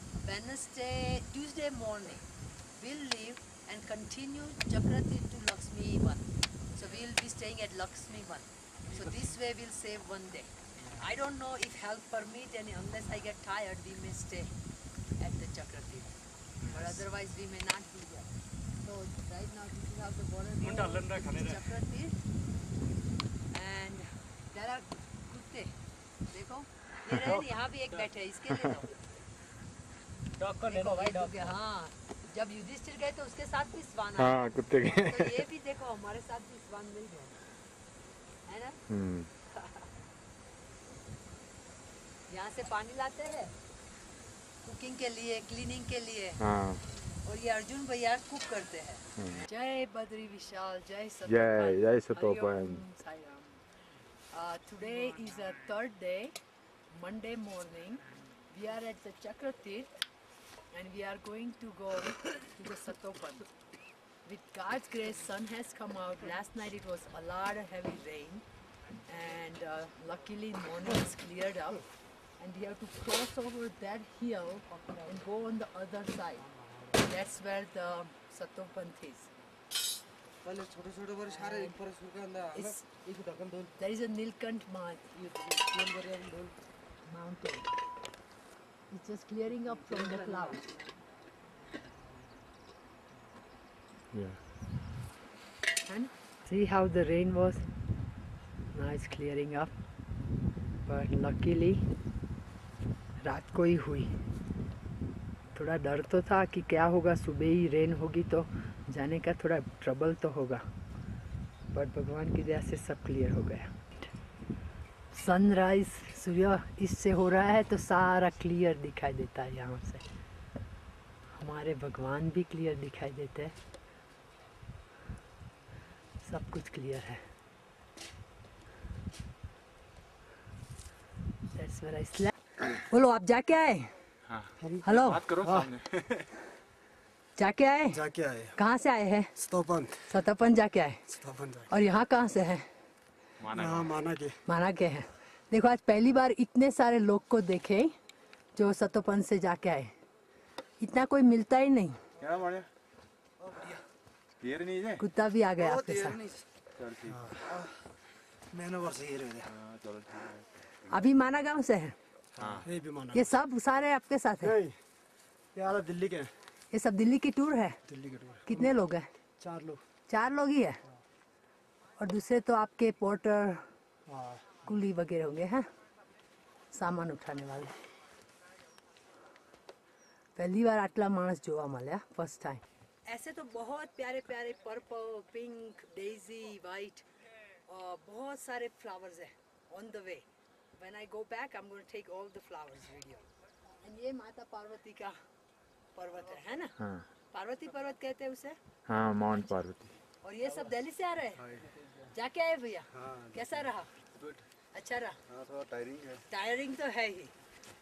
S4: Tuesday morning we'll leave and continue Chakratirth to Lakshmi Van. So we'll be staying at Lakshmi Van. So this way we'll save one day. I don't know if health permit, and unless I get tired we may stay at the Chakratirth, but otherwise we may not be there. So right now this is how the border goes. Chakratirth, and there are कुत्ते. देखो ये रहे, यहाँ भी एक बैठे, इसके ले लो.
S7: डॉग को ले लो भाई, डॉग.
S4: हाँ, जब युधिष्ठिर गए तो उसके साथ भी स्वान आए.
S8: हाँ, कुत्ते के.
S4: तो ये भी देखो हमारे साथ भी स्वान मिल गए, है ना. यहाँ से पानी लाते हैं कुकिंग के लिए, क्लीनिंग के लिए.
S8: हाँ.
S4: और ये अर्जुन भैया कुक करते हैं. जय बद्री विशाल, जय
S8: जय सतोपन.
S4: Today is a third day, Monday morning. We are at the Chakratirth and we are going to go to the Satopan. With God's grace, sun has come out. Last night it was a lot of heavy rain, and luckily morning is cleared up, and we have to cross over that hill and go on the other side. That's where the Satopant is. There is a Nilkant mountain. It's just clearing up from the clouds.
S8: Yeah.
S4: And see how the rain was? Now it's clearing up. But luckily, रात को ही हुई. थोड़ा डर तो था कि क्या होगा, सुबह ही रेन होगी तो जाने का थोड़ा ट्रबल तो होगा, बट भगवान की दया से सब क्लियर हो गया. सनराइज सूर्य इससे हो रहा है तो सारा क्लियर दिखाई देता है. यहाँ से हमारे भगवान भी क्लियर दिखाई देते हैं. सब कुछ क्लियर है. That's where I slept. बोलो, आप जाके आए?
S8: हाँ.
S4: हेलो,
S8: बात करो सामने.
S4: जाके आए?
S6: जाके आए.
S4: कहाँ से आए हैं? सतोपन जाके आए. और यहाँ कहाँ से हैं? माना के हैं. देखो आज पहली बार इतने सारे लोग को देखे जो सतोपन से जाके आए. इतना कोई मिलता ही नहीं. कुत्ता भी आ गया आपके साथ. अभी माना गांव से है. ये सब सारे आपके साथ है?
S6: यार दिल्ली के.
S4: ये सब दिल्ली की टूर है? कितने लोग हैं?
S6: 4 लोग.
S4: 4 लोग ही है. और दूसरे तो आपके पोर्टर, कुली वगैरह होंगे, हैं सामान उठाने वाले. पहली बार आटला मानस जोवा मल्या, फर्स्ट टाइम. ऐसे तो बहुत प्यारे प्यारे पर्पल, पिंक, डेजी, वाइट और बहुत सारे फ्लावर्स है on the way. When I go back, I'm going to take all the flowers video. And ये माता पार्वती का पर्वत है ना?
S8: हाँ.
S4: पार्वती पर्वत कहते हैं उसे?
S8: हाँ, माउंट पार्वती.
S4: और ये सब दिल्ली से आ रहे हैं? जाके आए भैया? कैसा रहा? अच्छा रहा?
S11: हाँ थोड़ा टायरिंग है।
S4: टायरिंग तो है ही।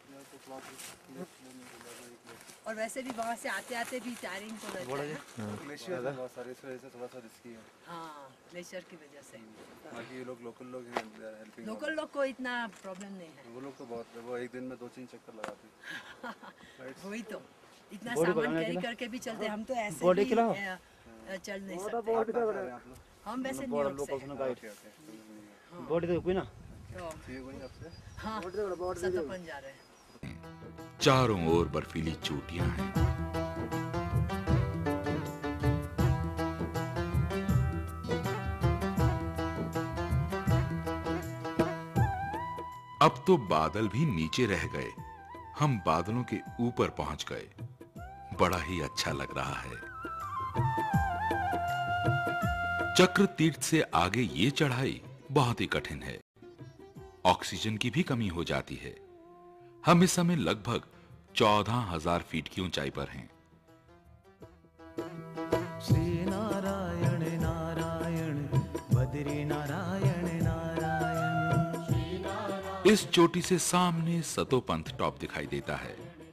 S4: और वैसे भी वहाँ से आते आते भी टायरिंग तो रहता है ना?
S11: ग्लेशियर है बहुत सारे, इस वजह से थोड़ा सा रिस्की है।
S4: हाँ, ग्लेशियर की वजह से।
S11: बाकी ये लोग लोकल लोग हैं, हेल्पिंग।
S4: लोकल लोग को इतना प्रॉब्लम नहीं है।
S11: वो लोग तो बहुत, वो एक दिन में 2-3 चक्कर लगाते हैं।
S4: वही तो, इतना सामान कैरी करके भी चलते, हम तो ऐसे ही चल नहीं सकते। हम वैसे न्यूयॉर्क से।
S10: बॉडी तो कोई ना
S4: हाँ, सतोपन जा रहे हैं।
S1: चारों ओर बर्फीली चोटियां हैं। अब तो बादल भी नीचे रह गए, हम बादलों के ऊपर पहुंच गए। बड़ा ही अच्छा लग रहा है। चक्र तीर्थ से आगे ये चढ़ाई बहुत ही कठिन है। ऑक्सीजन की भी कमी हो जाती है। हम इस समय लगभग 14,000 फीट की ऊंचाई पर हैं।
S3: श्री नारायण नारायण बद्री नारायण नारायण।
S1: इस चोटी से सामने सतोपंथ टॉप दिखाई देता है।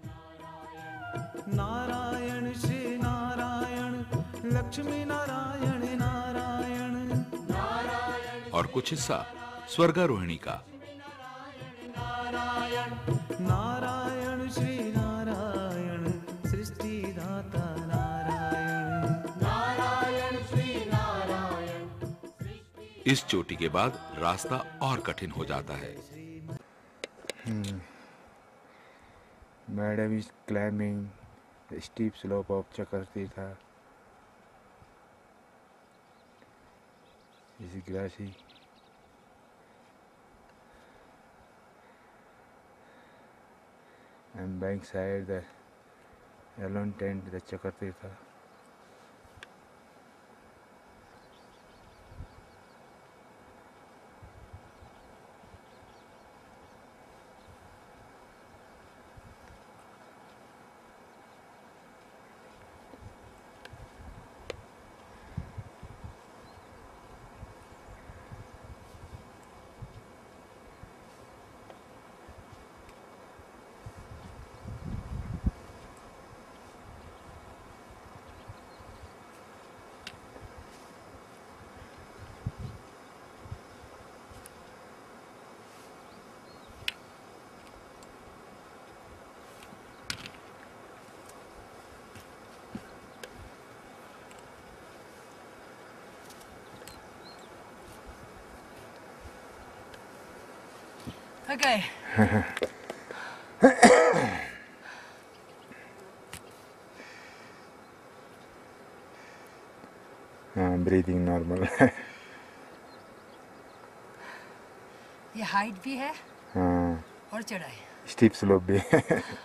S3: नारायण श्री नारायण लक्ष्मी नारायण नारायण।
S1: और कुछ हिस्सा स्वर्गारोहिणी का।
S3: नारायण श्री नारायण सृष्टि दाता नारायण।
S2: नारायण श्री नारायण।
S1: इस चोटी के बाद रास्ता और कठिन हो जाता है।
S12: Madam is climbing the steep slope of Chakratirtha. This is grassy. And bankside the alone tent, the Chakratirtha.
S4: Okay.
S12: Breathing normal.
S4: ये हाइट भी है
S12: हाँ,
S4: और चढ़ाई।
S12: स्टीप स्लोप भी है।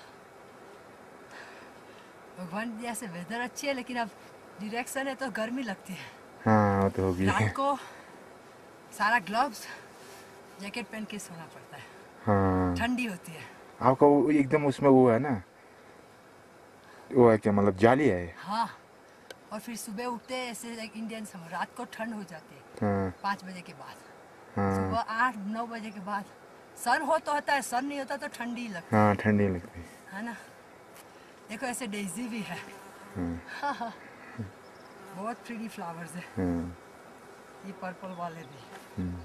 S4: भगवान दिया से वेदर अच्छी है, लेकिन अब डायरेक्शन है तो गर्मी लगती है।
S12: हाँ, वो तो होगी।
S4: रात को सारा ग्लव्स जैकेट पहन के सोना पड़ता है।
S12: हाँ,
S4: ठंडी होती है।
S12: आपका वो एकदम उसमें वो है ना, वो है क्या, मतलब जाली है?
S4: हाँ, और फिर सुबह उठते ऐसे लाइक इंडियन समर, रात को ठंड हो जाती है।
S12: हाँ,
S4: 5 बजे के बाद।
S12: हाँ,
S4: सुबह 8-9 बजे के बाद सन हो तो होता है, सन नहीं होता तो ठंडी लगती
S12: हाँ, ठंडी लगती
S4: है ना। देखो ऐसे डेजी भी है।
S12: है।
S4: हाँ हाँ, बहुत प्रीटी फ्लावर्स है।
S12: हाँ,
S4: ये पर्पल वाले भी।
S12: हम्म,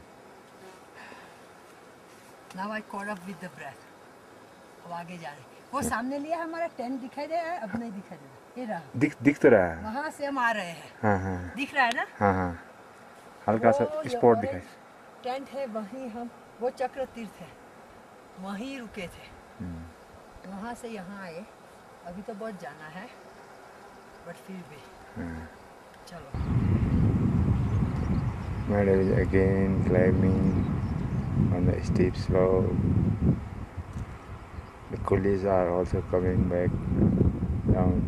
S4: Now I caught up with the breath. अब आगे जा रहे हैं। वो सामने लिया हमारा टेंट दिखाई दे रहा है, अब नहीं दिखाई दे रहा। ये रहा।
S12: दिख तो रहा है।
S4: वहाँ से हम आ रहे हैं।
S12: हाँ, हाँ,
S4: दिख रहा है ना?
S12: हाँ, हाँ, हल्का सा
S4: वो जो
S12: स्पॉट
S4: orange
S12: दिखाई।
S4: टेंट है वहीं हम, वो चक्र तीर्थ है, वहीं रुके थे। वहाँ से यहाँ आए। अभी तो बहुत जाना है, बट फिर भी चलो।
S12: Madam is again climbing on the steep slope. The coolies are also coming back down.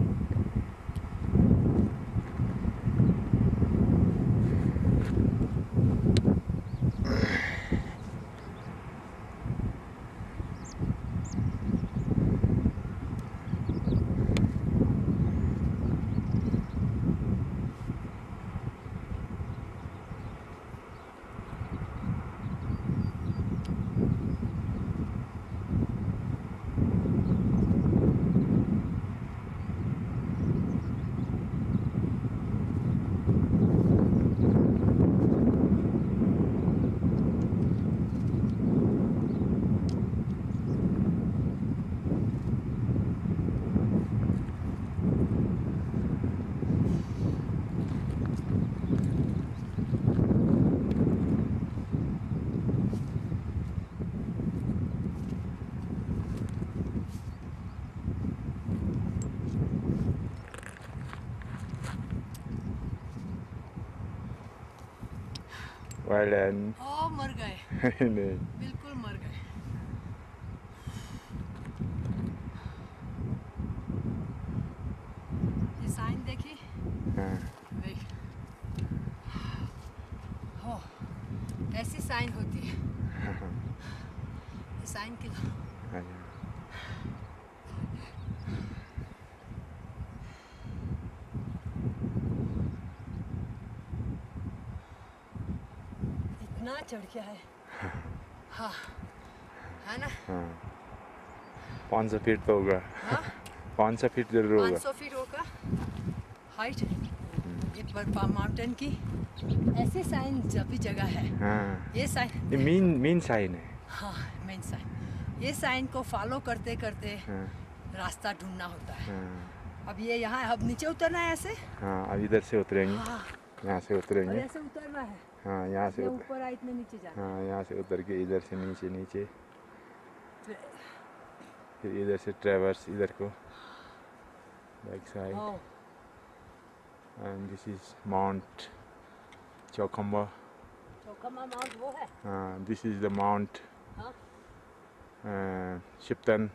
S12: Well done.
S4: ओ मर गए,
S12: नहीं.
S4: बिल्कुल मर गए। ये साइन देखी?
S12: हाँ.
S4: हो, ऐसी साइन होती है। ये साइन की इतना चढ़ गया है। हाँ, है ना?
S12: हाँ. 500 फीट तो होगा.
S4: हाँ?
S12: 500 फीट जरूर होगा.
S4: 500 फीट होगा हाइट ये माउंटेन की। ऐसी साइन जब भी जगह है।
S12: हाँ.
S4: ये साइन
S12: ये मेन साइन है.
S4: हाँ, मेन साइन। ये साइन को फॉलो करते करते
S12: हाँ.
S4: रास्ता ढूंढना होता है।
S12: हाँ.
S4: अब ये यहाँ अब नीचे उतरना है ऐसे।
S12: हाँ, अब इधर से उतरेंगे.
S4: हाँ।
S12: यहाँ से
S4: और
S12: उतरेंगे.
S4: ऐसे उतरना है।
S12: हाँ, यहाँ से
S4: इतने ऊपर आए इतने नीचे जाना।
S12: हाँ, यहाँ से उतर के इधर से नीचे फिर इधर से ट्रैवर्स इधर को back side. And this is mount Chaukhamba.
S4: Chaukhamba mount वो है।
S12: हाँ, दिस इज द माउंट
S4: हाँ?
S12: Shipton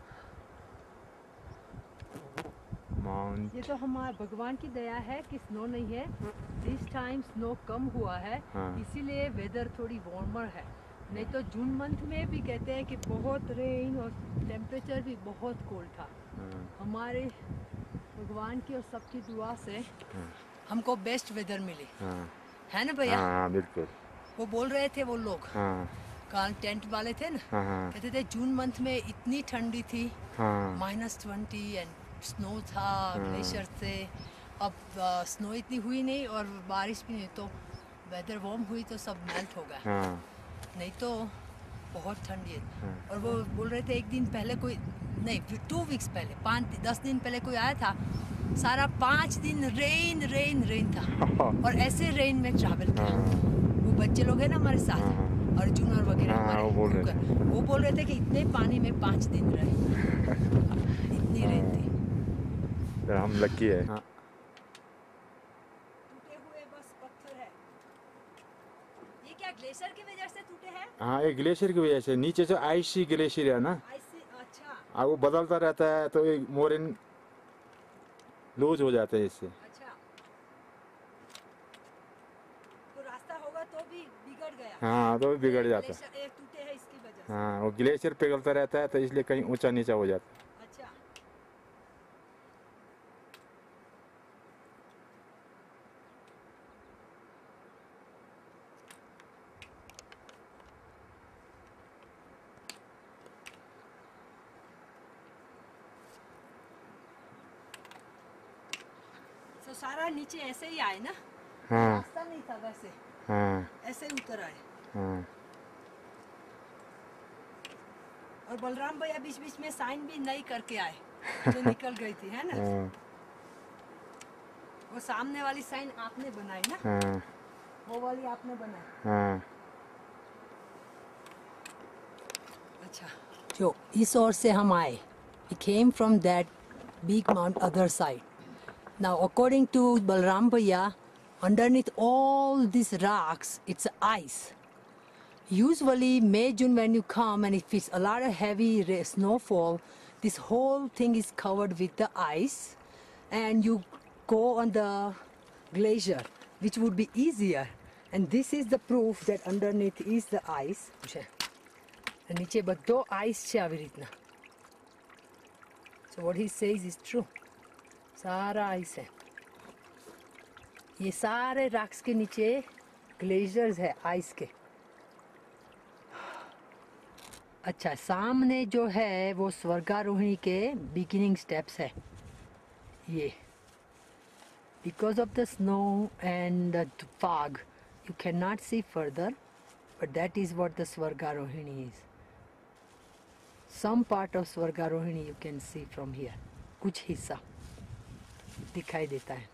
S12: mount.
S4: ये तो हमारे भगवान की दया है कि स्नो नहीं है। दिस टाइम स्नो कम हुआ है।
S12: हाँ.
S4: इसीलिए वेदर थोड़ी वार्मर है। नहीं तो जून मंथ में भी कहते हैं कि बहुत रेन और टेम्परेचर भी बहुत कोल्ड था।
S12: हाँ.
S4: हमारे भगवान की और सबकी दुआ से हमको बेस्ट वेदर मिली।
S12: हाँ.
S4: है ना भैया?
S12: हाँ, बिल्कुल.
S4: वो बोल रहे थे वो लोग।
S12: हाँ.
S4: कल टेंट वाले थे ना।
S12: हाँ.
S4: कहते थे जून मंथ में इतनी ठंडी थी।
S12: हाँ.
S4: -20 एंड स्नो था, ग्लेशियर थे। अब स्नो इतनी हुई नहीं और बारिश भी नहीं, तो वेदर वार्म हुई तो सब मेल्ट हो गया।
S12: हाँ.
S4: नहीं तो बहुत ठंडी है। और वो बोल रहे थे एक दिन पहले कोई नहीं 2 वीक्स पहले 5-10 दिन पहले कोई आया था, सारा 5 दिन रेन था। और ऐसे रेन में ट्रैवल किया। वो बच्चे लोग हैं ना हमारे साथ, अर्जुन और वगैरह हमारे, वो बोल रहे थे कि इतने पानी में 5 दिन रहे। इतनी रेन थी।
S12: तो हम लकी है. हाँ.
S4: टूटे हुए बस पत्थर है। ये क्या ग्लेशियर की वजह से टूटे हैं?
S12: हाँ, ये ग्लेशियर की वजह से. नीचे से आइसी ग्लेशियर है ना.
S4: अच्छा।
S12: वो बदलता रहता है तो एक मोरिन लूज हो जाता है इससे.
S4: अच्छा, तो रास्ता होगा तो भी बिगड़ गया।
S12: हाँ, तो भी बिगड़ जाता है.
S4: ग्लेशियर टूटे हैं इसकी वजह से।
S12: हाँ, वो ग्लेशियर पिघलता रहता है तो इसलिए कहीं ऊंचा नीचा हो जाता है.
S4: अच्छा। तो सारा नीचे ऐसे ही आए ना?
S12: हाँ.
S4: रास्ता नहीं था वैसे।
S12: हाँ.
S4: ऐसे ही उतर आए।
S12: हाँ.
S4: और बलराम भैया बीच बीच में साइन भी नहीं करके आए जो निकल गई थी, है ना?
S12: हाँ.
S4: वो सामने वाली साइन आपने बनाई ना?
S12: हाँ.
S4: वो वाली आपने बनाई।
S12: हाँ.
S4: अच्छा, जो इस ओर से हम आए, we came from that big mount other side. Now according to Balram Bhaiya, underneath all these rocks it's ice. Usually May, June when you come and if it's a lot of heavy snowfall, this whole thing is covered with the ice and you go on the glacier, which would be easier. And this is the proof that underneath is the ice. नीचे બધો ice છે આવી રીતના. So what he says is true. सारा ice है. ये सारे rocks के नीचे glaciers है ice के. अच्छा, सामने जो है वो स्वर्गारोहिणी के beginning steps है. ये because of the snow and the fog you cannot see further, but that is what the Swargarohini is. Some part of Swargarohini you can see from here. कुछ हिस्सा दिखाई देता है.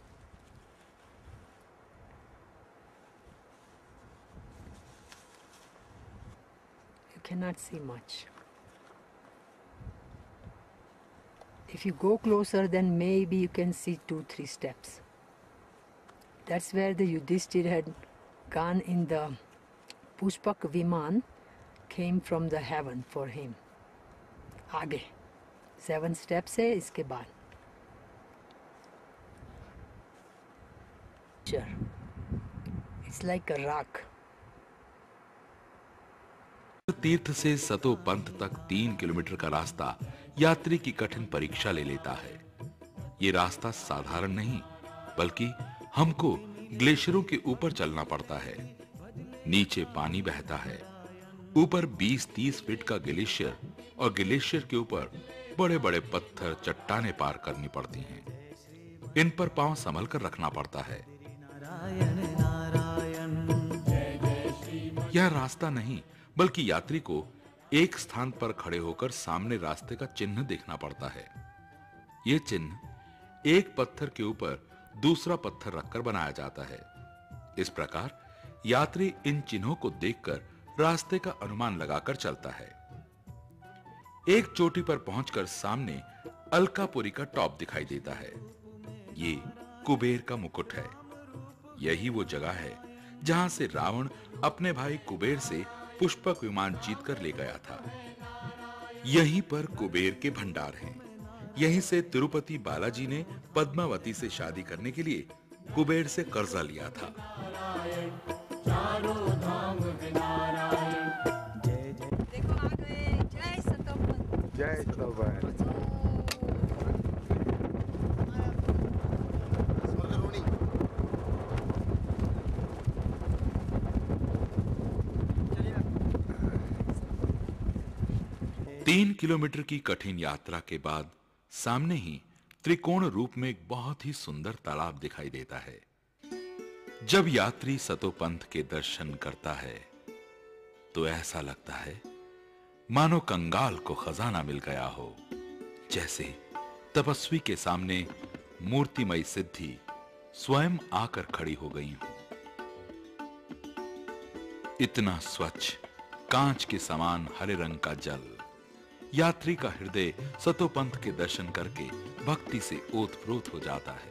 S4: You cannot see much. If you go closer, then maybe you can see 2-3 steps. That's where the Yudhishthir had gone in the Pushpak विमान came from the heaven for him. आगे 7 steps है इसके बाद. It's like a rock.
S1: तीर्थ से सतो पंथ तक 3 किलोमीटर का रास्ता यात्री की कठिन परीक्षा ले लेता है। ये रास्ता साधारण नहीं, बल्कि हमको ग्लेशियरों के ऊपर चलना पड़ता है। नीचे पानी बहता है, ऊपर 20-30 फीट का ग्लेशियर और ग्लेशियर के ऊपर बड़े-बड़े पत्थर, चट्टानें पार करनी पड़ती हैं। इन पर पांव संभल कर रखना पड़ता है। यह रास्ता नहीं, बल्कि यात्री को एक स्थान पर खड़े होकर सामने रास्ते का चिन्ह देखना पड़ता है। यह चिन्ह एक पत्थर के ऊपर दूसरा पत्थर रखकर बनाया जाता है। इस प्रकार यात्री इन चिन्हों को देखकर रास्ते का अनुमान लगाकर चलता है। एक चोटी पर पहुंचकर सामने अलकापुरी का टॉप दिखाई देता है। ये कुबेर का मुकुट है। यही वो जगह है जहां से रावण अपने भाई कुबेर से पुष्पक विमान जीतकर ले गया था। यहीं पर कुबेर के भंडार हैं। यहीं से तिरुपति बालाजी ने पद्मावती से शादी करने के लिए कुबेर से कर्जा लिया था।
S4: देखो आ गए। जय सतोपंथ।
S12: जय सतोपंथ।
S1: 3 किलोमीटर की कठिन यात्रा के बाद सामने ही त्रिकोण रूप में एक बहुत ही सुंदर तालाब दिखाई देता है। जब यात्री सतोपंथ के दर्शन करता है तो ऐसा लगता है मानो कंगाल को खजाना मिल गया हो, जैसे तपस्वी के सामने मूर्तिमय सिद्धि स्वयं आकर खड़ी हो गई हो। इतना स्वच्छ कांच के समान हरे रंग का जल, यात्री का हृदय सतोपंथ के दर्शन करके भक्ति से ओतप्रोत हो जाता है।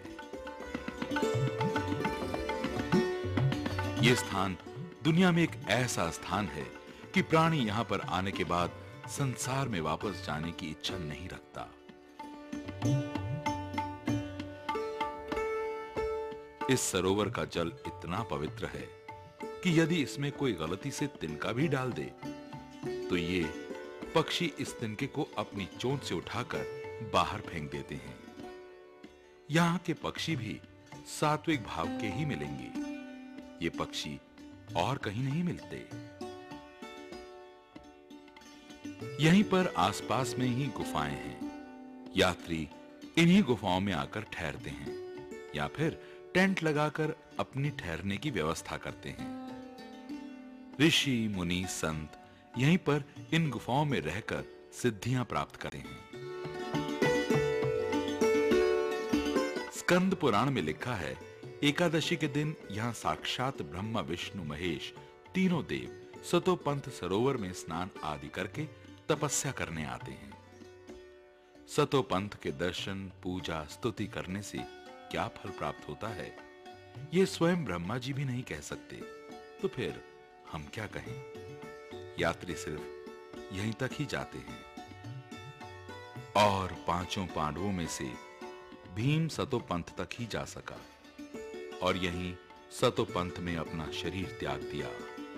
S1: यह स्थान दुनिया में एक ऐसा स्थान है कि प्राणी यहां पर आने के बाद संसार में वापस जाने की इच्छा नहीं रखता। इस सरोवर का जल इतना पवित्र है कि यदि इसमें कोई गलती से तिनका भी डाल दे तो ये पक्षी इस तिनके को अपनी चोंच से उठाकर बाहर फेंक देते हैं। यहां के पक्षी भी सात्विक भाव के ही मिलेंगे। ये पक्षी और कहीं नहीं मिलते। यहीं पर आसपास में ही गुफाएं हैं। यात्री इन्हीं गुफाओं में आकर ठहरते हैं या फिर टेंट लगाकर अपनी ठहरने की व्यवस्था करते हैं। ऋषि मुनि संत यहीं पर इन गुफाओं में रहकर सिद्धियां प्राप्त करते हैं। स्कंद पुराण में लिखा है, एकादशी के दिन यहां साक्षात ब्रह्मा विष्णु महेश तीनों देव सतोपंथ सरोवर में स्नान आदि करके तपस्या करने आते हैं। सतोपंथ के दर्शन, पूजा, स्तुति करने से क्या फल प्राप्त होता है, ये स्वयं ब्रह्मा जी भी नहीं कह सकते, तो फिर हम क्या कहें। यात्री सिर्फ यहीं तक ही जाते हैं। और 5 पांडवों में से भीम सतोपंथ तक ही जा सका और यहीं सतोपंथ में अपना शरीर त्याग दिया।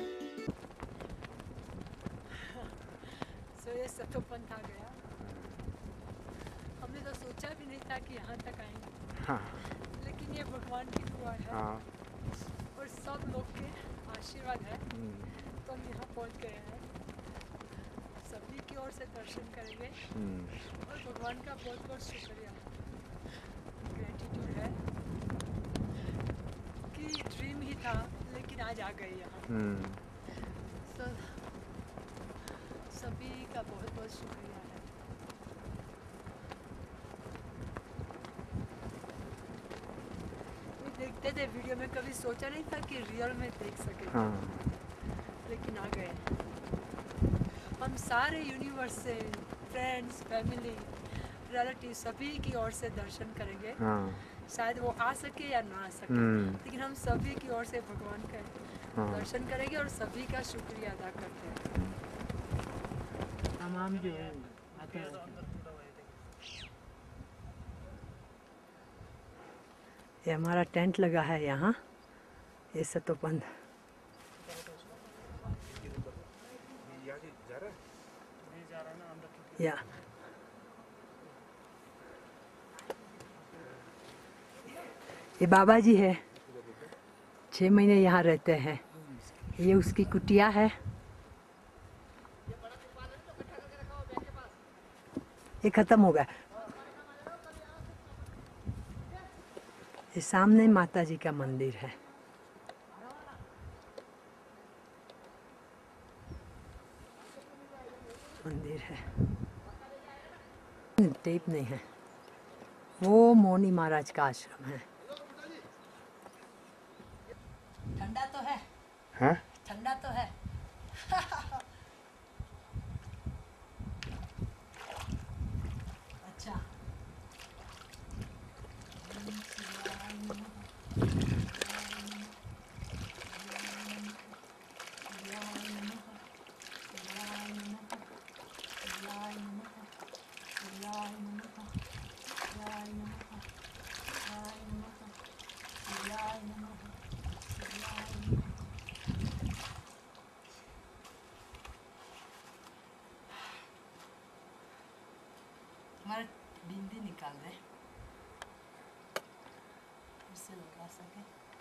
S4: ये सतोपंथ आ गया। हमने तो सोचा भी नहीं था कि यहाँ तक आएंगे।
S12: हाँ।
S4: लेकिन ये भगवान की दुआ है।
S12: हाँ।
S4: और सब लोग के आशीर्वाद है तो हम यहाँ पहुँच गए हैं। सभी की ओर से दर्शन करेंगे और भगवान का बहुत बहुत शुक्रिया, ग्रेटिट्यूड है कि ड्रीम ही था लेकिन आज आ गए यहाँ। तो सभी का बहुत बहुत शुक्रिया है। वो देखते थे वीडियो में, कभी सोचा नहीं था कि रियल में देख सके। लेकिन आ गए हम सारे यूनिवर्स से, फ्रेंड्स, फैमिली, रिलेटिव सभी की ओर से दर्शन करेंगे।
S12: हाँ।
S4: शायद वो आ सके या ना आ सके, लेकिन हम सभी की ओर से भगवान का दर्शन करेंगे और सभी का शुक्रिया अदा करते हैं।
S10: तमाम जो है आते हैं।
S4: ये हमारा टेंट लगा है यहाँ, ये सतोपंथ। या ये बाबा जी है, 6 महीने यहाँ रहते हैं। ये उसकी कुटिया है। ये खत्म हो गया। ये सामने माता जी का मंदिर है। मंदिर है, टेप नहीं है। वो मौनी महाराज का आश्रम है। ठंडा तो है।
S12: हाँ?
S4: ठंडा तो है। अच्छा। हमारे बिंदी निकाल दे, इससे लगा सके।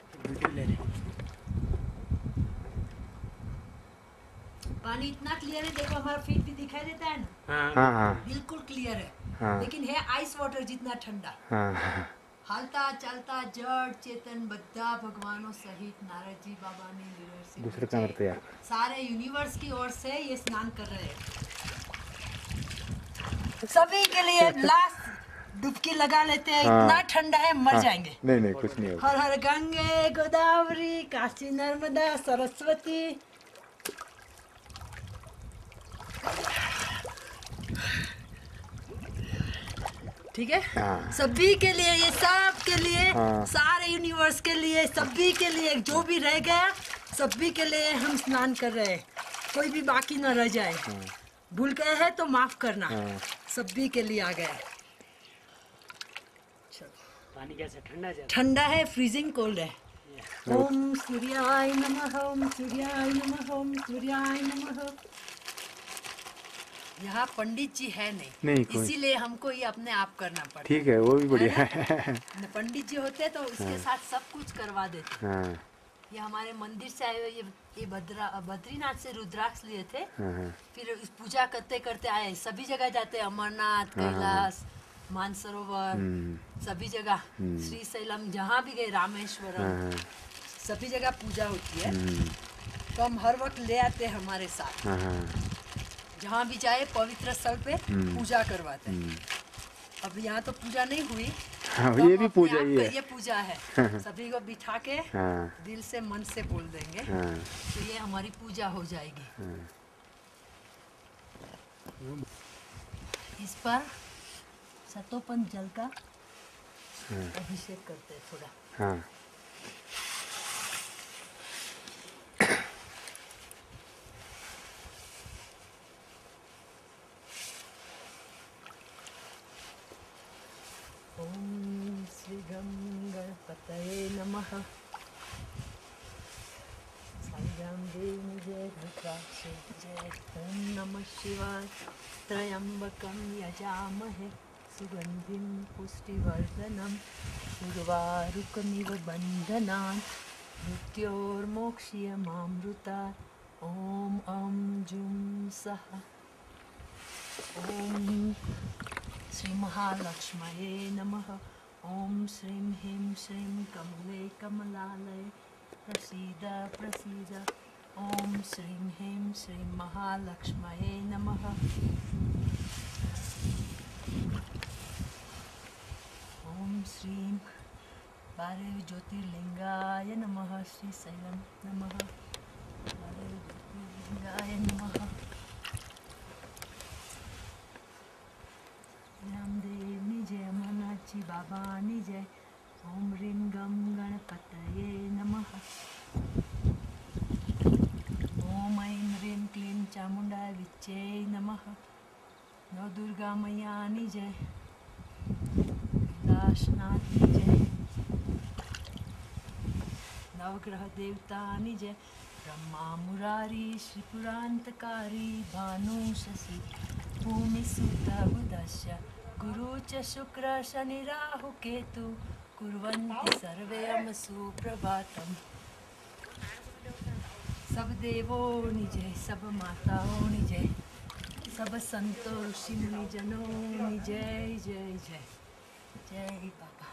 S4: पानी इतना क्लियर है, देखो हमारा फीट भी दिखाई देता है ना।
S12: हाँ हाँ
S4: बिल्कुल क्लियर है।
S12: हाँ।
S4: लेकिन है आइस वाटर जितना ठंडा।
S12: हाँ।
S4: हालता चलता जड़ चेतन बद्धा भगवानों सहित नारद जी बाबा ने
S12: दूसरे कमर पे यार
S4: सारे यूनिवर्स की ओर से ये स्नान कर रहे हैं। सभी के लिए लास्ट डुबकी लगा लेते हैं।
S12: हाँ।
S4: इतना ठंडा है, मर
S12: हाँ।
S4: जाएंगे।
S12: नहीं नहीं कुछ नहीं होगा।
S4: हर हर गंगे गोदावरी काशी नर्मदा सरस्वती। ठीक है।
S12: हाँ।
S4: सभी के लिए, ये सब के लिए,
S12: हाँ।
S4: सारे यूनिवर्स के लिए, सभी के लिए, जो भी रह गया सभी के लिए हम स्नान कर रहे हैं। कोई भी बाकी न रह जाए। भूल गए हैं तो माफ करना। सभी के लिए आ गया।
S10: पानी कैसे ठंडा है?
S4: ठंडा है, फ्रीजिंग कोल्ड है। ओम सूर्याय नमः, ओम सूर्याय नमः, ओम सूर्याय नमः। यहाँ पंडित जी है नहीं
S12: कोई।
S4: इसीलिए हमको ये अपने आप करना पड़ता।
S12: ठीक है, वो भी बढ़िया है।
S4: पंडित जी होते तो उसके साथ सब कुछ करवा देते।
S12: हाँ।
S4: ये हमारे मंदिर से आए हुए ये बद्रीनाथ से रुद्राक्ष लिए थे।
S12: हाँ।
S4: फिर इस पूजा करते करते आए। सभी जगह जाते हैं, अमरनाथ, कैलाश, मानसरोवर, सभी जगह, श्रीशैलम, जहाँ भी गए, रामेश्वरम, सभी जगह पूजा होती है। तो हम हर वक्त ले आते हैं हमारे साथ। जहाँ भी जाए पवित्र स्थल पे पूजा करवाते हैं। अब यहाँ तो पूजा नहीं हुई।
S12: हाँ,
S4: तो
S12: ये भी पूजा ही है।
S4: ये पूजा है। सभी को बिठा के दिल से मन से बोल देंगे तो ये हमारी पूजा हो जाएगी। इस पर सतोपन जल का अभिषेक करते हैं थोड़ा।
S12: हाँ।
S4: ओम श्री गं गणपतये नमः। साईं देव जय रुद्राक्ष जय। ओम नमः शिवाय। त्र्यंबकं यजामहे सुगंधिं पुष्टिवर्धनम् उर्वारुकमिव बन्धनान् मृत्योर्मोक्ष्यमामृतात्। ओम अं जुं सः। ओम श्री महालक्ष्मये नमः। ओम श्रीं ह्रीं श्रीं कमले कमलालय प्रसीद प्रसीद। ओम श्रीं ह्रीं श्रीं महालक्ष्मये नमः। ओम श्रीं बारे ज्योतिर्लिंगाय नमः। श्रीशैलम नमः। बारे ज्योतिर्लिंगाय नमः। रामदेव बाबानी जय। ओम ह्रीं गं गणपतये नमः। ओम ऐं ह्रीं क्लीं चामुण्डाय विच्चे नमः। नव दुर्गा मैयानी जय। कैलाशनाथ की जय। नवग्रह देवतानी जय। ब्रह्मा मुरारी श्रीपुरान्तकारी भानु शशि भूमि सुत बुधस्य गुरु च शुक्र शनि राहु केतु कुर्वन्ति सर्वे सुप्रभातम्। सब देवों निजय, सब माताओं निजय, सब संतों ऋषि मुनि जनों निजय जय जय जय बाबा।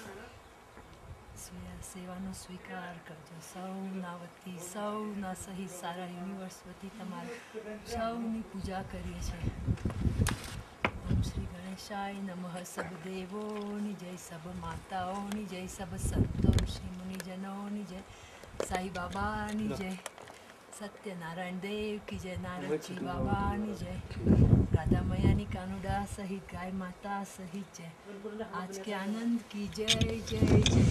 S4: સેવાનો સ્વીકાર કરજો. સૌ નાવતી સૌ ના સહિત સારા યુનિવર્સ વતી તમારે સૌની પૂજા કરીએ છીએ. ઓમ શ્રી ગણેશાય નમઃ. સબ દેવોની જય, સબ માતાઓની જય, સબ સંતો શ્રી મુનિજનોની જય, સાઈ બાબાની જય, સત્યનારાયણ દેવ કી જય, નારદજી બાબાની જય, राधा मैयानी कानूडा सहित गाय माता सहित जय. आज के आनंद की जय जय जय.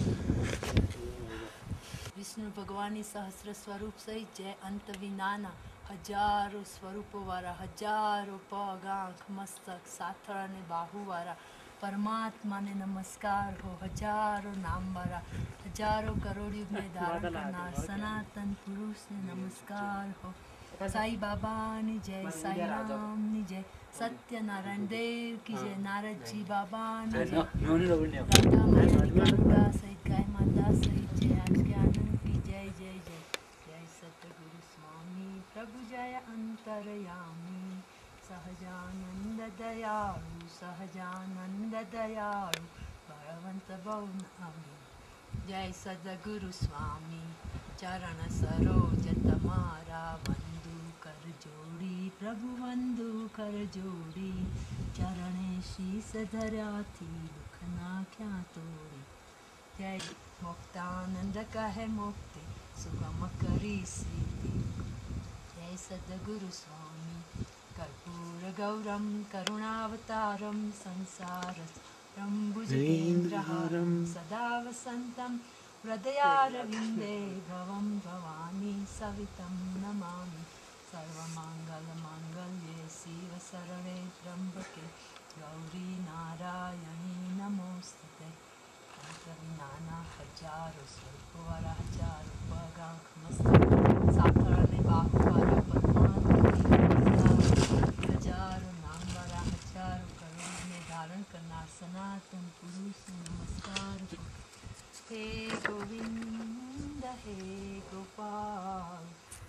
S4: विष्णु भगवानी सहस्र स्वरूप सहित जय. अंत विनाना हजारों स्वरूपों वाला, हजारों पग आँख मस्तक સાથળ અને બાહુ વાળા પરમાત્માને નમસ્કાર હો. હજારો નામ વાળા, હજારો કરોડ યુગને ધારણ કરનાર સનાતન પુરુષને નમસ્કાર હો. साई बाबानी जय, साई रामनी जय, सत्यनारायण देव की जय, नारद जी बाबानी जय, राधा मैयानी कानूडा सहित गाय माता सहित जय. आज के आनंद की जय जय जय. जय सतगुरु स्वामी प्रभु जय अंतरयामी. सहजानंद दयालु, सहजानंद दयालु बलवंत बहुनामी. जय सदगुरु स्वामी चरण सरोज तमारा वंदु कर जोड़ी. प्रभु वंदु कर जोड़ी. चरणे शीस धरा थी दुख ना क्या तोड़ी. जय मुक्तानंद कहे मुक्ति सुगम करी सीति. जय सदगुरु स्वामी कर्पूर गौरम करुणावतारम संसार भुजगेन्द्रहारं सदा वसन्तं हृदयारविन्दे भवं भवानी सवितं नमामि. सर्वमङ्गलमाङ्गल्ये शिव सर्वे त्र्यम्बके गौरी नारायणी नमोस्तुते. नाना हजारों स्वरूपवाला, हजारों पग आँख मस्तक સાથળ અને બાહુવાળા પરમાત્મા, હજારો નામવાળા, હજારો કરોડને ધારણ કરનાર સનાતન પુરુષને નમસ્કાર. હે ગોવિંદ હે ગોપાલ.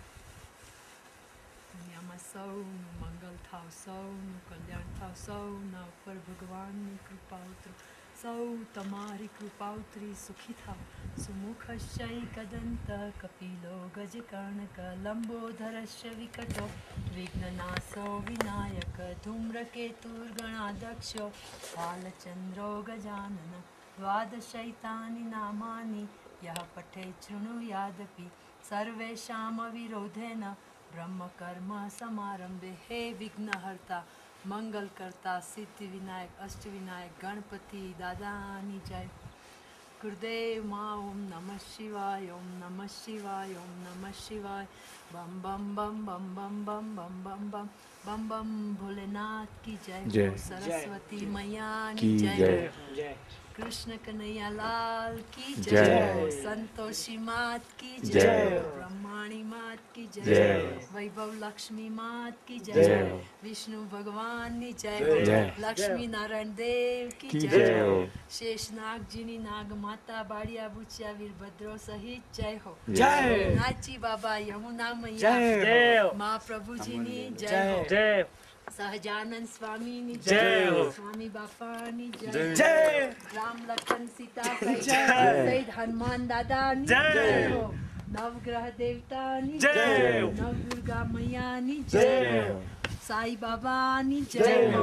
S4: દુનિયામાં સૌનું મંગલ થાવ, સૌનું કલ્યાણ થાવ, સૌના ઉપર ભગવાનની કૃપા ઉતરો, સૌ તમારી કૃપા ઉતરી સુખી થાવ. સુમુખ શૈ કદંત કપિલો ગજકર્ણક લંબોધરસ્ય વિકટો વિઘ્નનાશો વિનાયક ધૂમ્રકેતુર્ગણાધક્ષો બાલચંદ્રો ગજાનન द्वादशैतानि नामानि यः पठे शृणुयादपि सर्वेषां विरोधेन ब्रह्मकर्म समारंभे. हे विघ्नहर्ता, मंगलकर्ता, सिद्धि विनायक, अष्ट विनायक गणपति दादानी जय. गुरुदेव माँ ओम नमः शिवाय, ओम नमः शिवाय, ओम नमः शिवाय. बम बम बम बम बम बम बम बम बम बम बम. भोलेनाथ की जय. सरस्वती मैया की जय. कृष्ण कन्हैया लाल की जय. संतोषी मात की जय. ब्रह्माणी मात की जय. वैभव लक्ष्मी मात की जय. विष्णु भगवान की जय. लक्ष्मी नारायण देव की जय. शेषनाग जी नी नाग माता बाड़िया बुचिया वीरभद्रो सहित जय हो. नाची बाबा यमुना मैया, माँ प्रभु जी नी जय हो. सहजानंद स्वामी नी जय हो. स्वामी बापा नी जय. राम लखन सीता सहित हनुमान दादा नी जय हो. नवग्रह देवता नी जय हो. नव दुर्गा मैया नी जय हो. साई बाबा नी जय हो.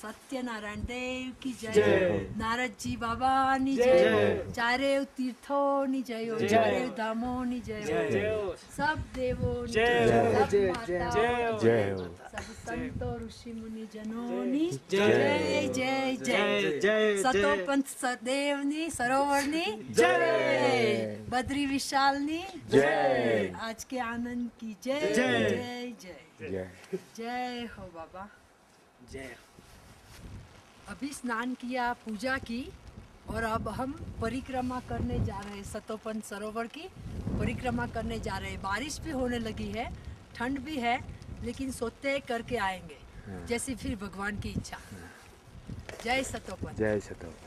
S4: सत्यनारायण देव की
S2: जय।
S4: जय, नारद जी बाबा नी जय, चारे तीर्थों नी जय, चारे धामों नी जय, सब देवों नी
S2: जय।
S4: सब
S2: जय।
S4: माताओं नी
S2: जय।
S4: सब संतों ऋषि मुनि जनों नी
S2: जय।
S4: जय जय
S2: जय।
S4: जय, सतोपंथ सदेव नी सरोवर नी जय, बद्री विशाल नी
S2: जय।
S4: आज के आनंद की जय
S2: जय।
S4: जय जय जय हो बाबा जय। अभी स्नान किया, पूजा की और अब हम परिक्रमा करने जा रहे हैं, सतोपंथ सरोवर की परिक्रमा करने जा रहे हैं। बारिश भी होने लगी है, ठंड भी है, लेकिन सोते करके आएंगे जैसी फिर भगवान की इच्छा। जय सतोपंथ।
S12: जय सतोपंथ।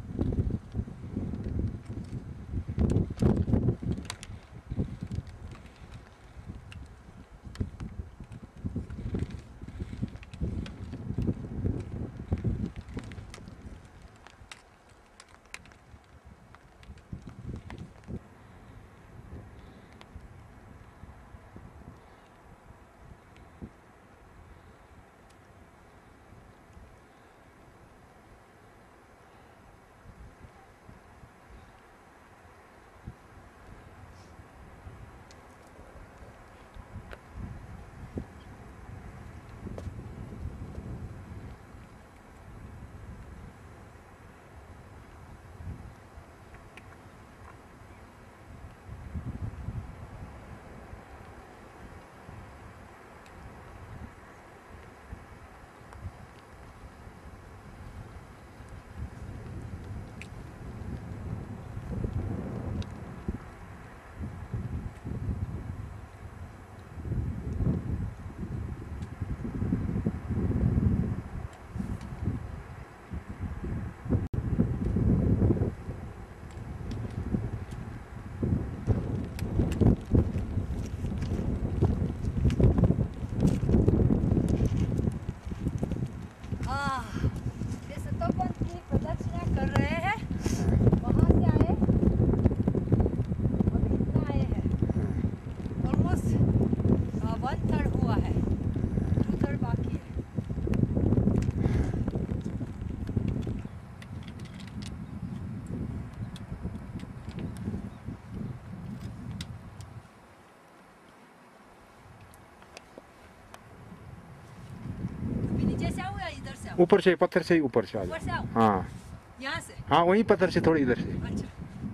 S12: ऊपर से पत्थर से ही ऊपर से आ जाओ। हाँ
S4: यहाँ से
S12: हाँ वहीं पत्थर से थोड़ी इधर से
S4: अच्छा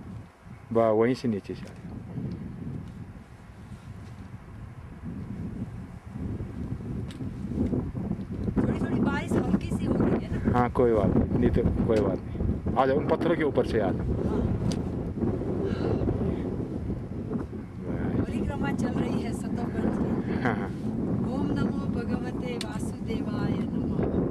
S12: वाह वहीं से नीचे से आ जाओ।
S4: थोड़ी थोड़ी बारिश हल्की सी हो रही है ना।
S12: हाँ कोई बात नहीं तो कोई बात नहीं आ जाओ उन पत्थरों के ऊपर से आ जाओ।
S4: परिक्रमा चल रही है सतोपंथ की।
S12: हाँ हाँ
S4: ओम नमो भगवते वासुदेवाय नमः।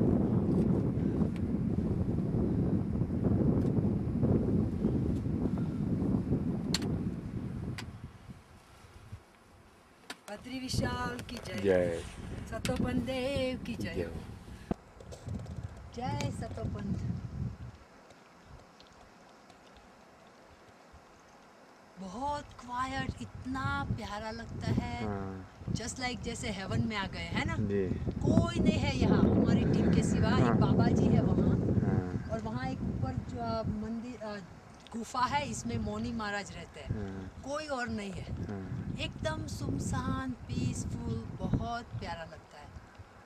S4: बद्री विशाल की जय,
S12: जय
S4: सतोपंथ देव की जय, जय सतोपंथ। बहुत क्वाइट, इतना प्यारा लगता है, जस्ट लाइक जैसे हेवन में आ गए हैं ना।
S12: जी
S4: कोई नहीं है यहाँ हमारी टीम के सिवा। एक बाबा जी है वहाँ, और वहाँ एक ऊपर जो मंदिर गुफा है, इसमें मौनी महाराज रहते हैं। कोई और नहीं है, एकदम सुनसान पीसफुल, बहुत प्यारा लगता है।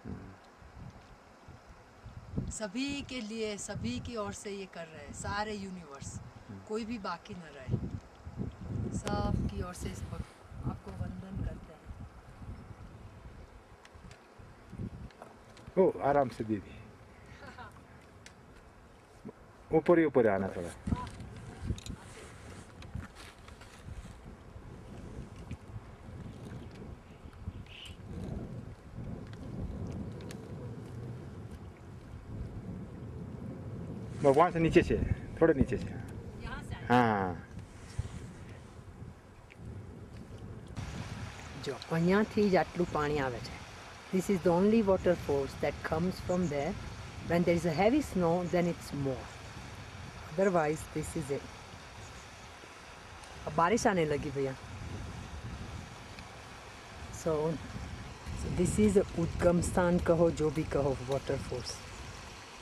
S4: सभी के लिए, सभी की ओर से ये कर रहे हैं, सारे यूनिवर्स, कोई भी बाकी न रहे, सब की ओर से इस वक्त आपको वंदन करते हैं।
S12: ओ आराम से दीदी ऊपर ही ऊपर आना थोड़ा। भगवान से नीचे से थोड़े नीचे से हाँ
S4: જો અહીંયાથી જ આટલું પાણી આવે છે. This is the only waterfalls that comes from there. When there is a heavy snow, then it's more. Otherwise, this is it. अब बारिश आने लगी भैया. So this is उद्गम स्थान कहो जो भी कहो waterfalls.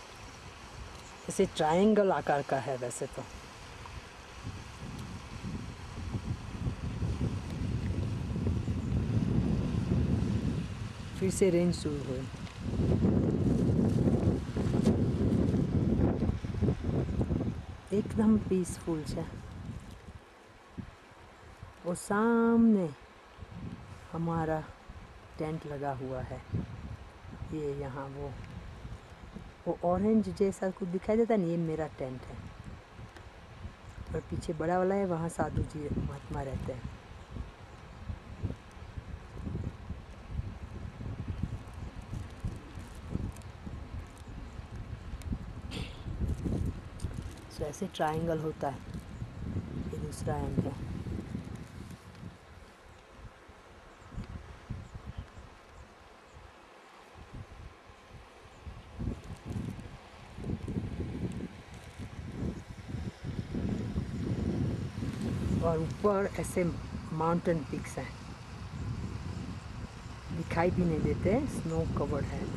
S4: ऐसे ट्रायंगल आकार का है वैसे तो। फिर से रेंज शुरू हुई। एकदम पीसफुल है। वो सामने हमारा टेंट लगा हुआ है। ये यहाँ वो ऑरेंज जैसा कुछ दिखाई देता नहीं, ये मेरा टेंट है। और पीछे बड़ा वाला है, वहाँ साधु जी महात्मा रहते हैं। तो ऐसे ट्रायंगल होता है। ये दूसरा एंड है। और ऊपर ऐसे माउंटेन पिक्स हैं, दिखाई भी नहीं देते, स्नो कवर्ड है।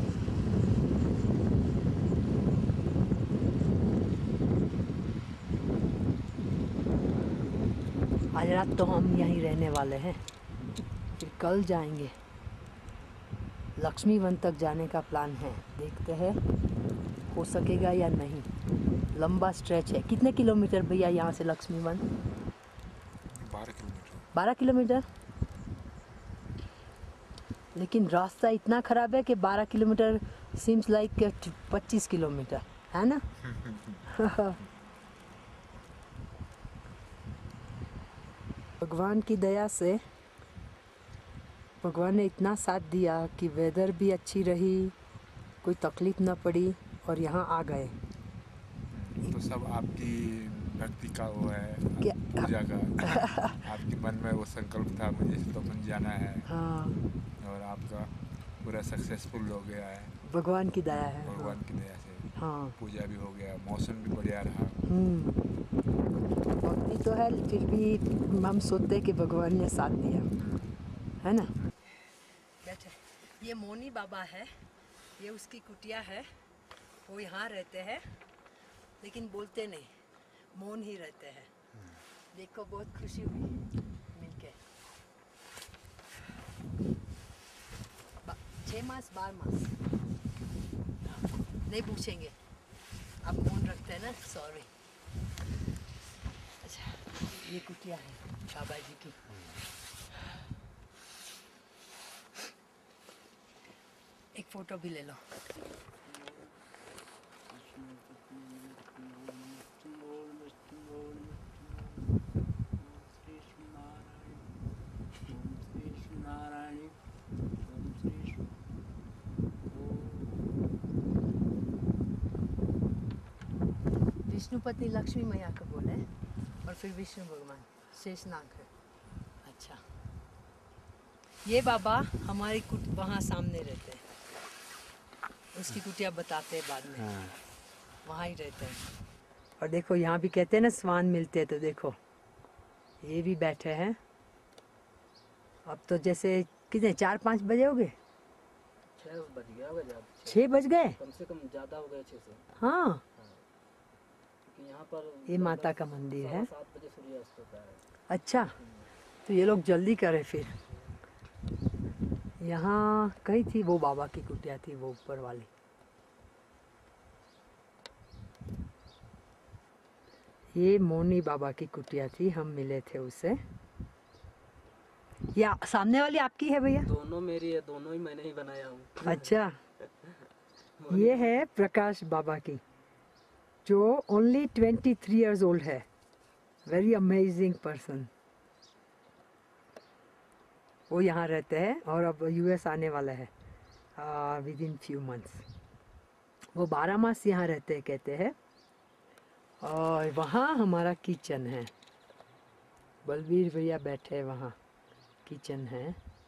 S4: आज रात तो हम यहीं रहने वाले हैं, फिर कल जाएंगे। लक्ष्मी वन तक जाने का प्लान है, देखते हैं हो सकेगा या नहीं। लंबा स्ट्रेच है। कितने किलोमीटर भैया यहाँ से लक्ष्मी वन?
S12: 12 किलोमीटर।
S4: 12 किलोमीटर। लेकिन रास्ता इतना ख़राब है कि 12 किलोमीटर सीम्स लाइक 25 किलोमीटर है ना। भगवान की दया से भगवान ने इतना साथ दिया कि वेदर भी अच्छी रही, कोई तकलीफ ना पड़ी और यहाँ आ गए।
S12: तो सब आपकी भक्ति का वो है,
S4: क्या?
S12: पूजा का। आपके मन में वो संकल्प था मुझे तपोवन जाना है।
S4: हाँ।
S12: और आपका पूरा सक्सेसफुल हो गया है।
S4: भगवान की दया है।
S12: भगवान की दया से।
S4: हाँ।
S12: पूजा भी हो गया, मौसम भी बढ़िया रहा।
S4: भक्ति तो है, फिर भी हम सोचते कि भगवान ने साथ दिया, है ना। ये मोनी बाबा है, ये उसकी कुटिया है। वो यहाँ रहते हैं लेकिन बोलते नहीं, मौन ही रहते हैं। देखो बहुत खुशी हुई मिलके। 6 मास 12 मास नहीं पूछेंगे, अब मौन रखते हैं ना। सॉरी। अच्छा, ये कुटिया है बाबा जी की। एक फोटो भी ले लो। विष्णु पत्नी लक्ष्मी मैया को बोले और फिर विष्णु भगवान शेषनाग है। अच्छा, ये बाबा हमारी वहाँ सामने रहते हैं। उसकी कुटिया बताते हैं बाद में। वहाँ ही रहते हैं। और देखो यहाँ भी कहते हैं ना स्वान मिलते हैं, तो देखो ये भी बैठे हैं। अब तो जैसे कितने 4-5 बजे हो गए?
S10: 6 बज गया होगा ज़्यादा।
S4: 6 बज गए?
S10: कम से कम ज़्यादा हो गया 6 से।
S4: हाँ।
S10: क्योंकि यहाँ पर
S4: ये माता का मंदिर है।
S10: 7 बजे सूर्यास्त होता है।
S4: अच्छा, तो ये लोग जल्दी करें फिर। यहाँ कहीं थी वो बाबा की कुटिया थी, वो ऊपर वाली। ये मोनी बाबा की कुटिया थी, हम मिले थे उससे। या सामने वाली आपकी है भैया?
S10: दोनों मेरी है, दोनों ही मैंने ही बनाया हूँ।
S4: अच्छा। ये है प्रकाश बाबा की, जो ओनली 23 इयर्स ओल्ड है। Very amazing person. वो यहाँ रहते हैं और अब यूएस आने वाला है विद इन फ्यू मंथ्स। वो 12 मास यहाँ रहते हैं कहते हैं। और वहाँ हमारा किचन है। बलबीर भैया बैठे हैं वहाँ, किचन है।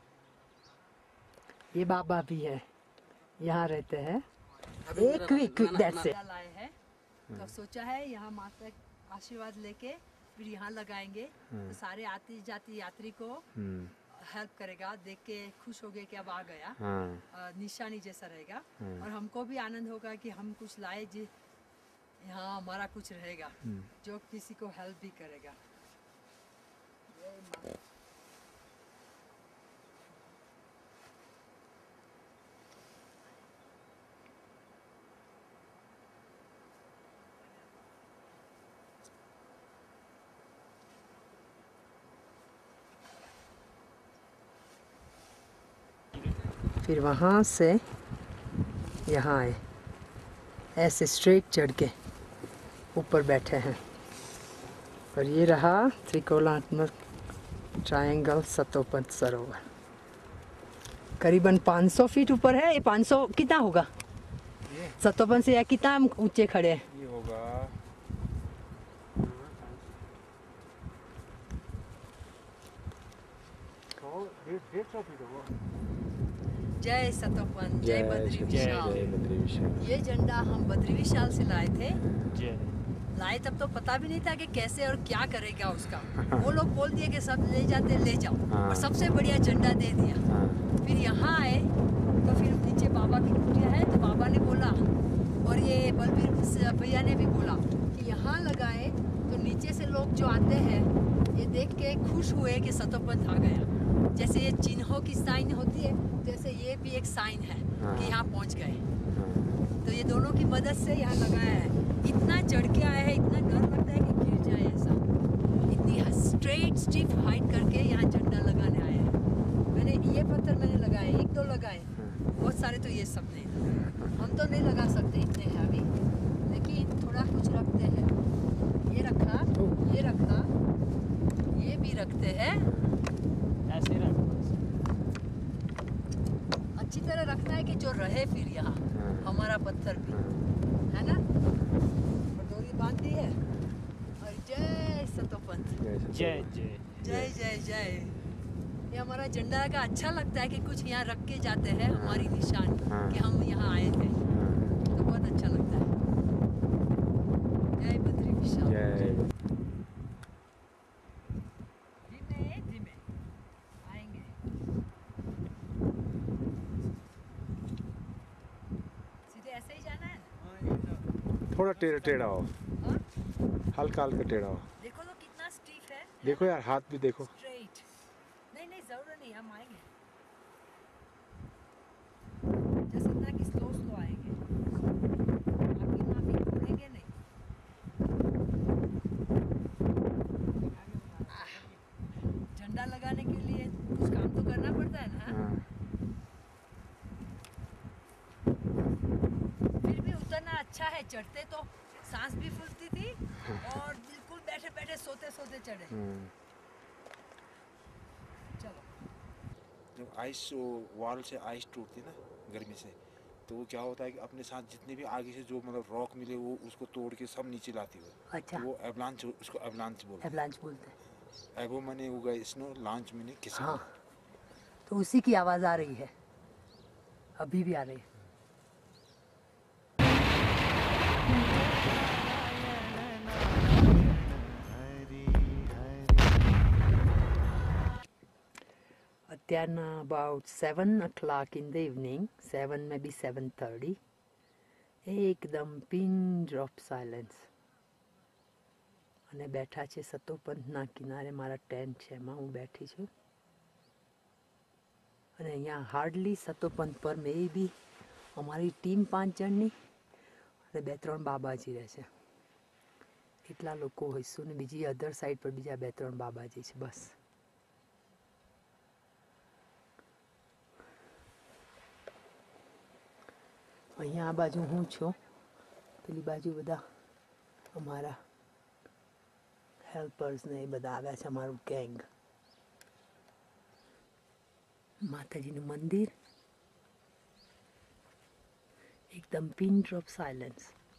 S4: ये बाबा भी है, यहाँ रहते हैं। एक वीक दैट्स इट। लाए हैं तो सोचा है यहाँ माता आशीर्वाद लेके फिर यहाँ लगाएंगे, तो सारे आती जाती यात्री को हेल्प करेगा, देख के खुश हो गए कि अब आ गया। निशानी जैसा रहेगा। और हमको भी आनंद होगा कि हम कुछ लाए यहाँ हमारा कुछ रहेगा जो किसी को हेल्प भी करेगा। जय माँ। फिर वहाँ से यहाँ आए, ऐसे स्ट्रेट चढ़ के ऊपर बैठे हैं। और ये रहा त्रिकोणात्मक ट्रायंगल सतोपंथ सरोवर। करीबन 500 फीट ऊपर है। ये 500 कितना होगा सतोपंथ से, या कितना हम ऊंचे खड़े हैं?
S12: ये होगा 150 फीट होगा।
S4: जय सतोपंथ, जय बद्री विशाल। ये झंडा हम बद्री विशाल से लाए थे। लाए तब तो पता भी नहीं था कि कैसे और क्या करेगा उसका। वो लोग बोल दिए कि सब ले जाते ले जाओ, और सबसे बढ़िया झंडा दे दिया। फिर यहाँ आए तो फिर नीचे बाबा की कुटिया है, तो बाबा ने बोला और ये बलबीर भैया ने भी बोला कि यहाँ लगाए तो नीचे से लोग जो आते हैं ये देख के खुश हुए कि सतोपंथ आ गया। जैसे ये चिन्हों की साइन होती है, जैसे ये भी एक साइन है कि यहाँ पहुँच गए। तो ये दोनों की मदद से यहाँ लगाया है। इतना चढ़ के आया है, इतना डर लगता है कि गिर जाए ऐसा। इतनी स्ट्रेट स्टिफ हाइट करके यहाँ झंडा लगाने आया है। मैंने ये पत्थर मैंने लगाए, 1-2 लगाए, बहुत सारे तो ये सब नहीं लगाए। हम तो नहीं लगा सकते इतने हैवी, लेकिन थोड़ा कुछ रखते हैं। ये रखा, ये रखा, ये भी रखते हैं।
S7: ऐसे रख,
S4: अच्छी तरह रखना है कि जो रहे फिर यहाँ हमारा पत्थर भी, है ना। और डोरी बांध दी है। और जय सतोपंथ,
S7: जय जय
S4: जय जय जय। ये हमारा झंडा का अच्छा लगता है कि कुछ यहाँ रख के जाते हैं हमारी निशानी कि हम यहाँ आए थे, तो बहुत अच्छा लगता है। जय बद्री विशाल। धीमे धीमे आएंगे। सीधे ऐसे ही जाना है ना?
S12: थोड़ा टेढ़ा हो, हल्का हल्का टेढ़ा हो।
S4: देखो तो कितना स्टीफ है।
S12: देखो यार, हाथ भी देखो।
S4: स्ट्रेट। नहीं नहीं, जरूरत नहीं, हम आएंगे जैसे इतना कि स्लो स्लो आएंगे। माफी घूमेंगे नहीं। झंडा लगाने के लिए कुछ काम तो करना पड़ता है ना। फिर भी उतना अच्छा है, चढ़ते तो सांस भी फूलती थी और बिल्कुल बैठे बैठे सोते सोते चढ़े। चलो।
S8: जब आइस वॉल से आइस टूटती है ना गर्मी से, तो वो क्या होता है कि अपने साथ जितने भी आगे से जो मतलब रॉक मिले वो उसको तोड़ के सब नीचे लाती है।
S4: अच्छा।
S8: तो वो एवलांच, उसको एवलांच बोलते हैं।
S4: एवलांच बोलते हैं।
S8: एवो मैंने वो गए स्नो लॉन्च मैंने किसी।
S4: हाँ, तो उसी की आवाज़ आ रही है, अभी भी आ रही है। અત્યારના about 7 o'clock in the evening, 7 maybe 7:30, એકદમ પિન ડ્રોપ સાયલેન્સ. અને બેઠા છે સતોપંથના કિનારે, મારા ટેન્ટ છે એમાં હું બેઠી છું. અને અહીંયા હાર્ડલી સતોપંથ પર મે બી અમારી ટીમ 5 જણની અને 2-3 બાબાજી રહે છે. એટલા લોકો હોઈશું ને બીજી અધર સાઈડ પર બીજા 2-3 બાબાજી છે બસ. અહીંયા આ બાજુ હું છું, પેલી બાજુ બધા અમારા હેલ્પર્સ ને એ બધા આવ્યા છે, અમારું ગેંગ. માતાજીનું મંદિર, એકદમ પિન ડ્રોપ સાયલેન્સ.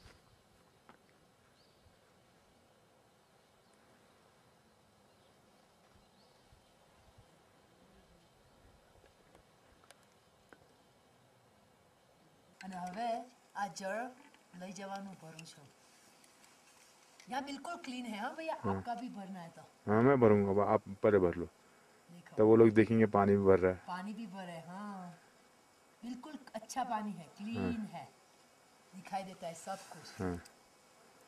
S4: અને હવે આ જળ લઈ જવાનું ભરું છું. यहाँ बिल्कुल क्लीन है. हाँ भैया, आपका भी भरना है तो?
S12: हाँ मैं भरूंगा, आप पहले भर लो, तब वो लोग देखेंगे पानी भी भर रहा है.
S4: पानी भी भर है. हाँ, बिल्कुल अच्छा पानी है, क्लीन है, दिखाई देता है सब कुछ.
S12: हाँ.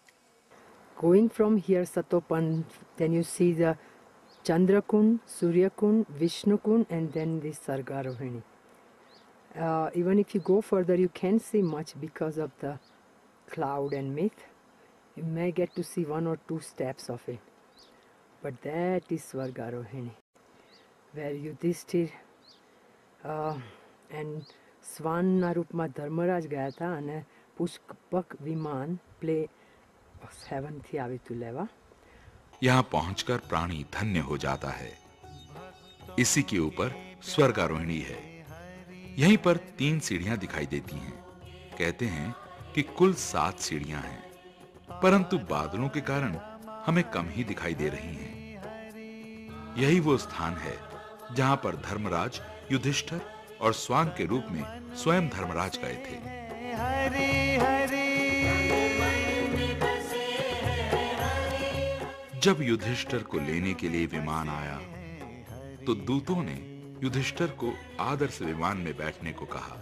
S4: Going from here, Satopan, then you see the Chandrakund, Suryakund, Vishnukund, and then this Sargarohini. Even if you go further, you can't see much because of the cloud and mist. You may get to see 1 or 2 steps of it. But that is Svargarohini, where Yudhishthir and સ્વાનના રૂપમાં ધર્મરાજ ગયા હતા અને પુષ્પક વિમાન play 7 થી આવી તું લેવા.
S1: यहाँ पहुंचकर प्राणी धन्य हो जाता है. इसी के ऊपर स्वर्गारोहिणी है. यहीं पर 3 सीढ़ियां दिखाई देती हैं. कहते हैं कि कुल 7 सीढ़ियां हैं, परंतु बादलों के कारण हमें कम ही दिखाई दे रही हैं. यही वो स्थान है जहां पर धर्मराज युधिष्ठिर और स्वांग के रूप में स्वयं धर्मराज गए थे. जब युधिष्ठिर को लेने के लिए विमान आया तो दूतों ने युधिष्ठिर को आदर से विमान में बैठने को कहा.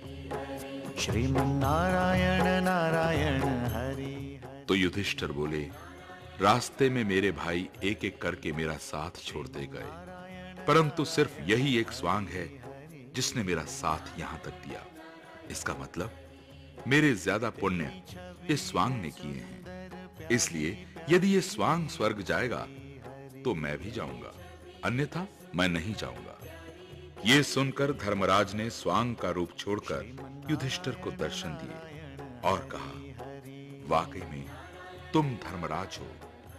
S3: श्रीमन्नारायण नारायण हरि.
S1: तो युधिष्ठिर बोले, रास्ते में मेरे भाई एक एक करके मेरा साथ छोड़ते गए, परंतु सिर्फ यही एक स्वांग है जिसने मेरा साथ यहां तक दिया. इसका मतलब मेरे ज्यादा पुण्य इस स्वांग ने किए हैं. इसलिए यदि ये स्वांग स्वर्ग जाएगा तो मैं भी जाऊंगा, अन्यथा मैं नहीं जाऊंगा. ये सुनकर धर्मराज ने स्वांग का रूप छोड़कर युधिष्ठिर को दर्शन दिए और कहा, वाकई में तुम धर्मराज हो.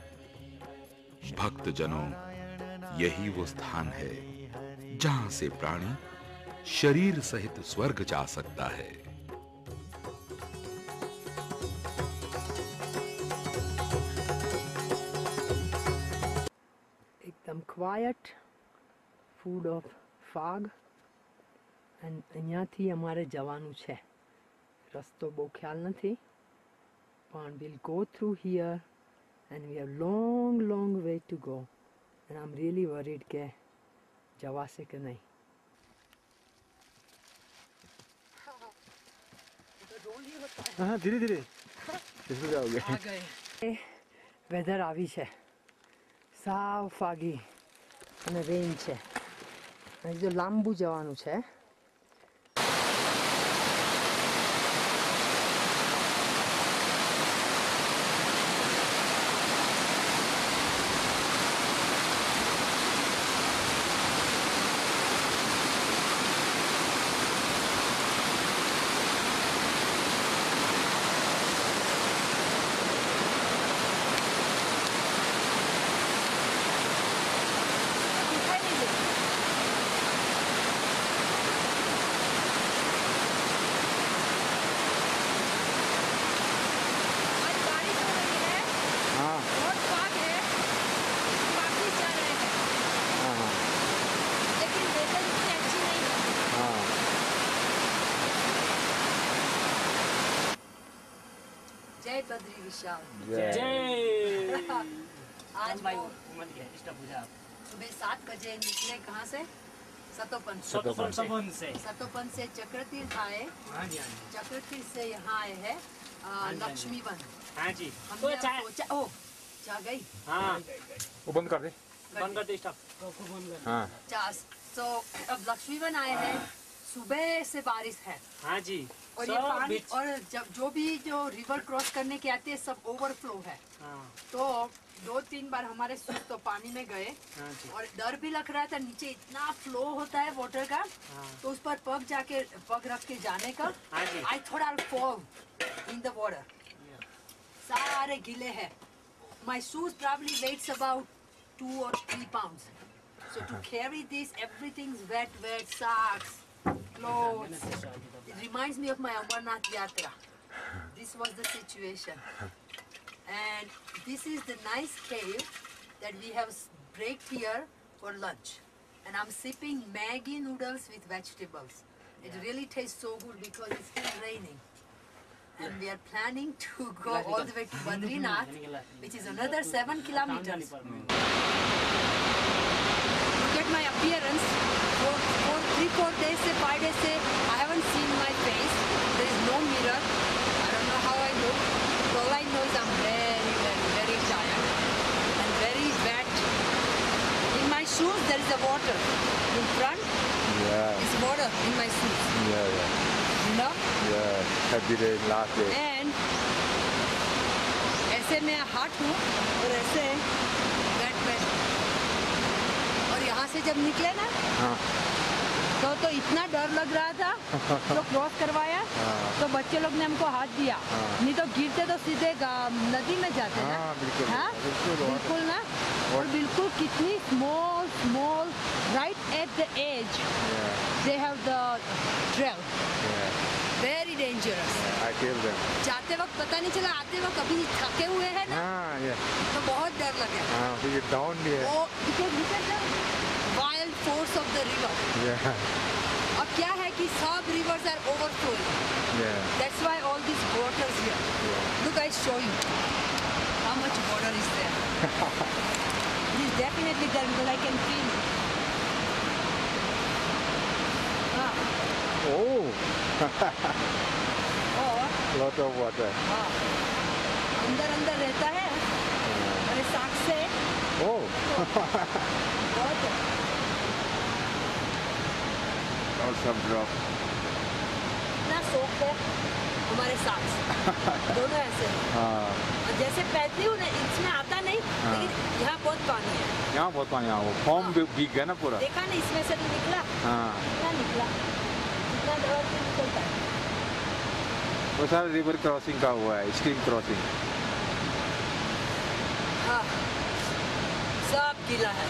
S1: भक्त जनों, यही वो स्थान है जहां से प्राणी शरीर सहित स्वर्ग जा सकता है.
S4: એકદમ ક્વાયટ, ફૂડ ઓફ ફાગ. અને અહીંયાથી અમારે જવાનું છે. રસ્તો બહુ ખ્યાલ નથી, પણ we'll go through here and we have long way to go, and I'm really worried કે જવાશે કે નહીં.
S6: हाँ धीरे धीरे इसमें जाओगे.
S4: आ गए. વેધર આવી છે, સાવ ફાગી અને રેન છે. અહીં જો લાંબુ જવાનું છે. जय बद्री विशाल.
S10: जय.
S4: आज
S10: भाई
S4: वो
S10: मत गया डिस्टर्ब हो जाए.
S4: सुबह 7 बजे निकले. कहाँ से? सतोपन से. सतोपन से चक्रतीर्थ आए.
S10: हाँ जी, हाँ जी.
S4: चक्रतीर्थ से यहाँ आए हैं लक्ष्मीवन.
S10: हाँ जी.
S4: हमने आपको ओ जा गई.
S10: हाँ
S12: वो बंद कर दे.
S10: बंद कर दे स्टॉप.
S12: हाँ.
S4: तो अब लक्ष्मीवन आए हैं. सुबह से बारिश है.
S10: हाँ जी.
S4: और ये पानी और जो भी जो रिवर क्रॉस करने के आते हैं सब ओवरफ्लो है.
S10: हाँ.
S4: तो 2-3 बार हमारे शूज तो पानी में गए.
S10: हाँ जी.
S4: और डर भी लग रहा था, नीचे इतना फ्लो होता है वाटर का.
S10: हाँ.
S4: तो उस पर पग रख के जाने का.
S10: हाँ जी.
S4: I thought I'll fall in the water. सारे गीले हैं. My shoes probably weighs about 2 or 3 pounds. So to carry this, everything's wet, socks, clothes. It reminds me of my Amarnath Yatra. This was the situation. And this is the nice cave that we have braked here for lunch. And I'm sipping Maggi noodles with vegetables. It really tastes so good because it's still raining. And we are planning to go all the way to Badrinath, which is another 7 kilometers. Look at my appearance. For 3-4 days, 5 days, I haven't seen my face. There is no mirror. I don't know how I look. All I know is I'm very is the water in front.
S12: Yeah.
S4: It's water in my shoes.
S12: Yeah.
S4: You know?
S12: Yeah. Happy day, last day.
S4: And ऐसे मैं हाथ हूँ और ऐसे बैठ में और यहाँ से जब निकले ना
S12: हाँ.
S4: तो इतना डर लग रहा था तो क्रॉस करवाया तो बच्चे लोग ने हमको हाथ दिया नहीं तो गिरते तो सीधे नदी में जाते ना
S12: बिल्कुल.
S4: हाँ बिल्कुल ना और बिल्कुल कितनी small right at the edge they have the trail very dangerous.
S12: I tell them.
S4: जाते वक्त पता नहीं चला आते वक्त अभी थके हुए हैं ना तो बहुत डर लगे.
S12: ये डाउन भी है.
S4: because look at the wild force of the river. अब क्या है कि सब rivers are overflowing. That's why all these waters here. Look, I show you how much water is there. It is definitely there because I can feel it.
S12: Oh.
S4: और
S12: Lot of water.
S4: अंदर रहता है और साथ से बहुत
S12: और सब drop.
S4: ना सोख है हमारे साथ दोनों ऐसे जैसे पैदली हूँ ना इसमें आता नहीं लेकिन यहाँ बहुत पानी है.
S12: यहाँ बहुत पानी है. वो फॉर्म भीग गया ना पूरा.
S4: देखा ना इसमें से तो निकला. कितना निकला कितना डर से निकलता है.
S12: वो सारा रिवर क्रॉसिंग का हुआ है. Stream crossing.
S4: हाँ सब गीला है.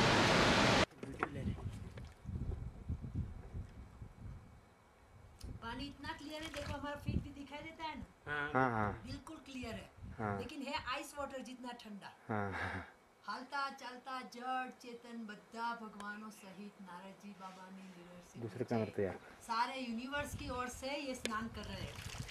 S4: पानी इतना क्लियर है देखो हमारा फीट भी दिखाई देता है ना.
S12: हाँ.
S4: बिल्कुल क्लियर है. लेकिन है आइस वाटर जितना ठंडा. हालता चलता जड़ चेतन बद्धा भगवानों सहित नारद जी बाबा ने
S12: दूसरे कमर पे यार
S4: सारे यूनिवर्स की ओर से ये स्नान कर रहे हैं.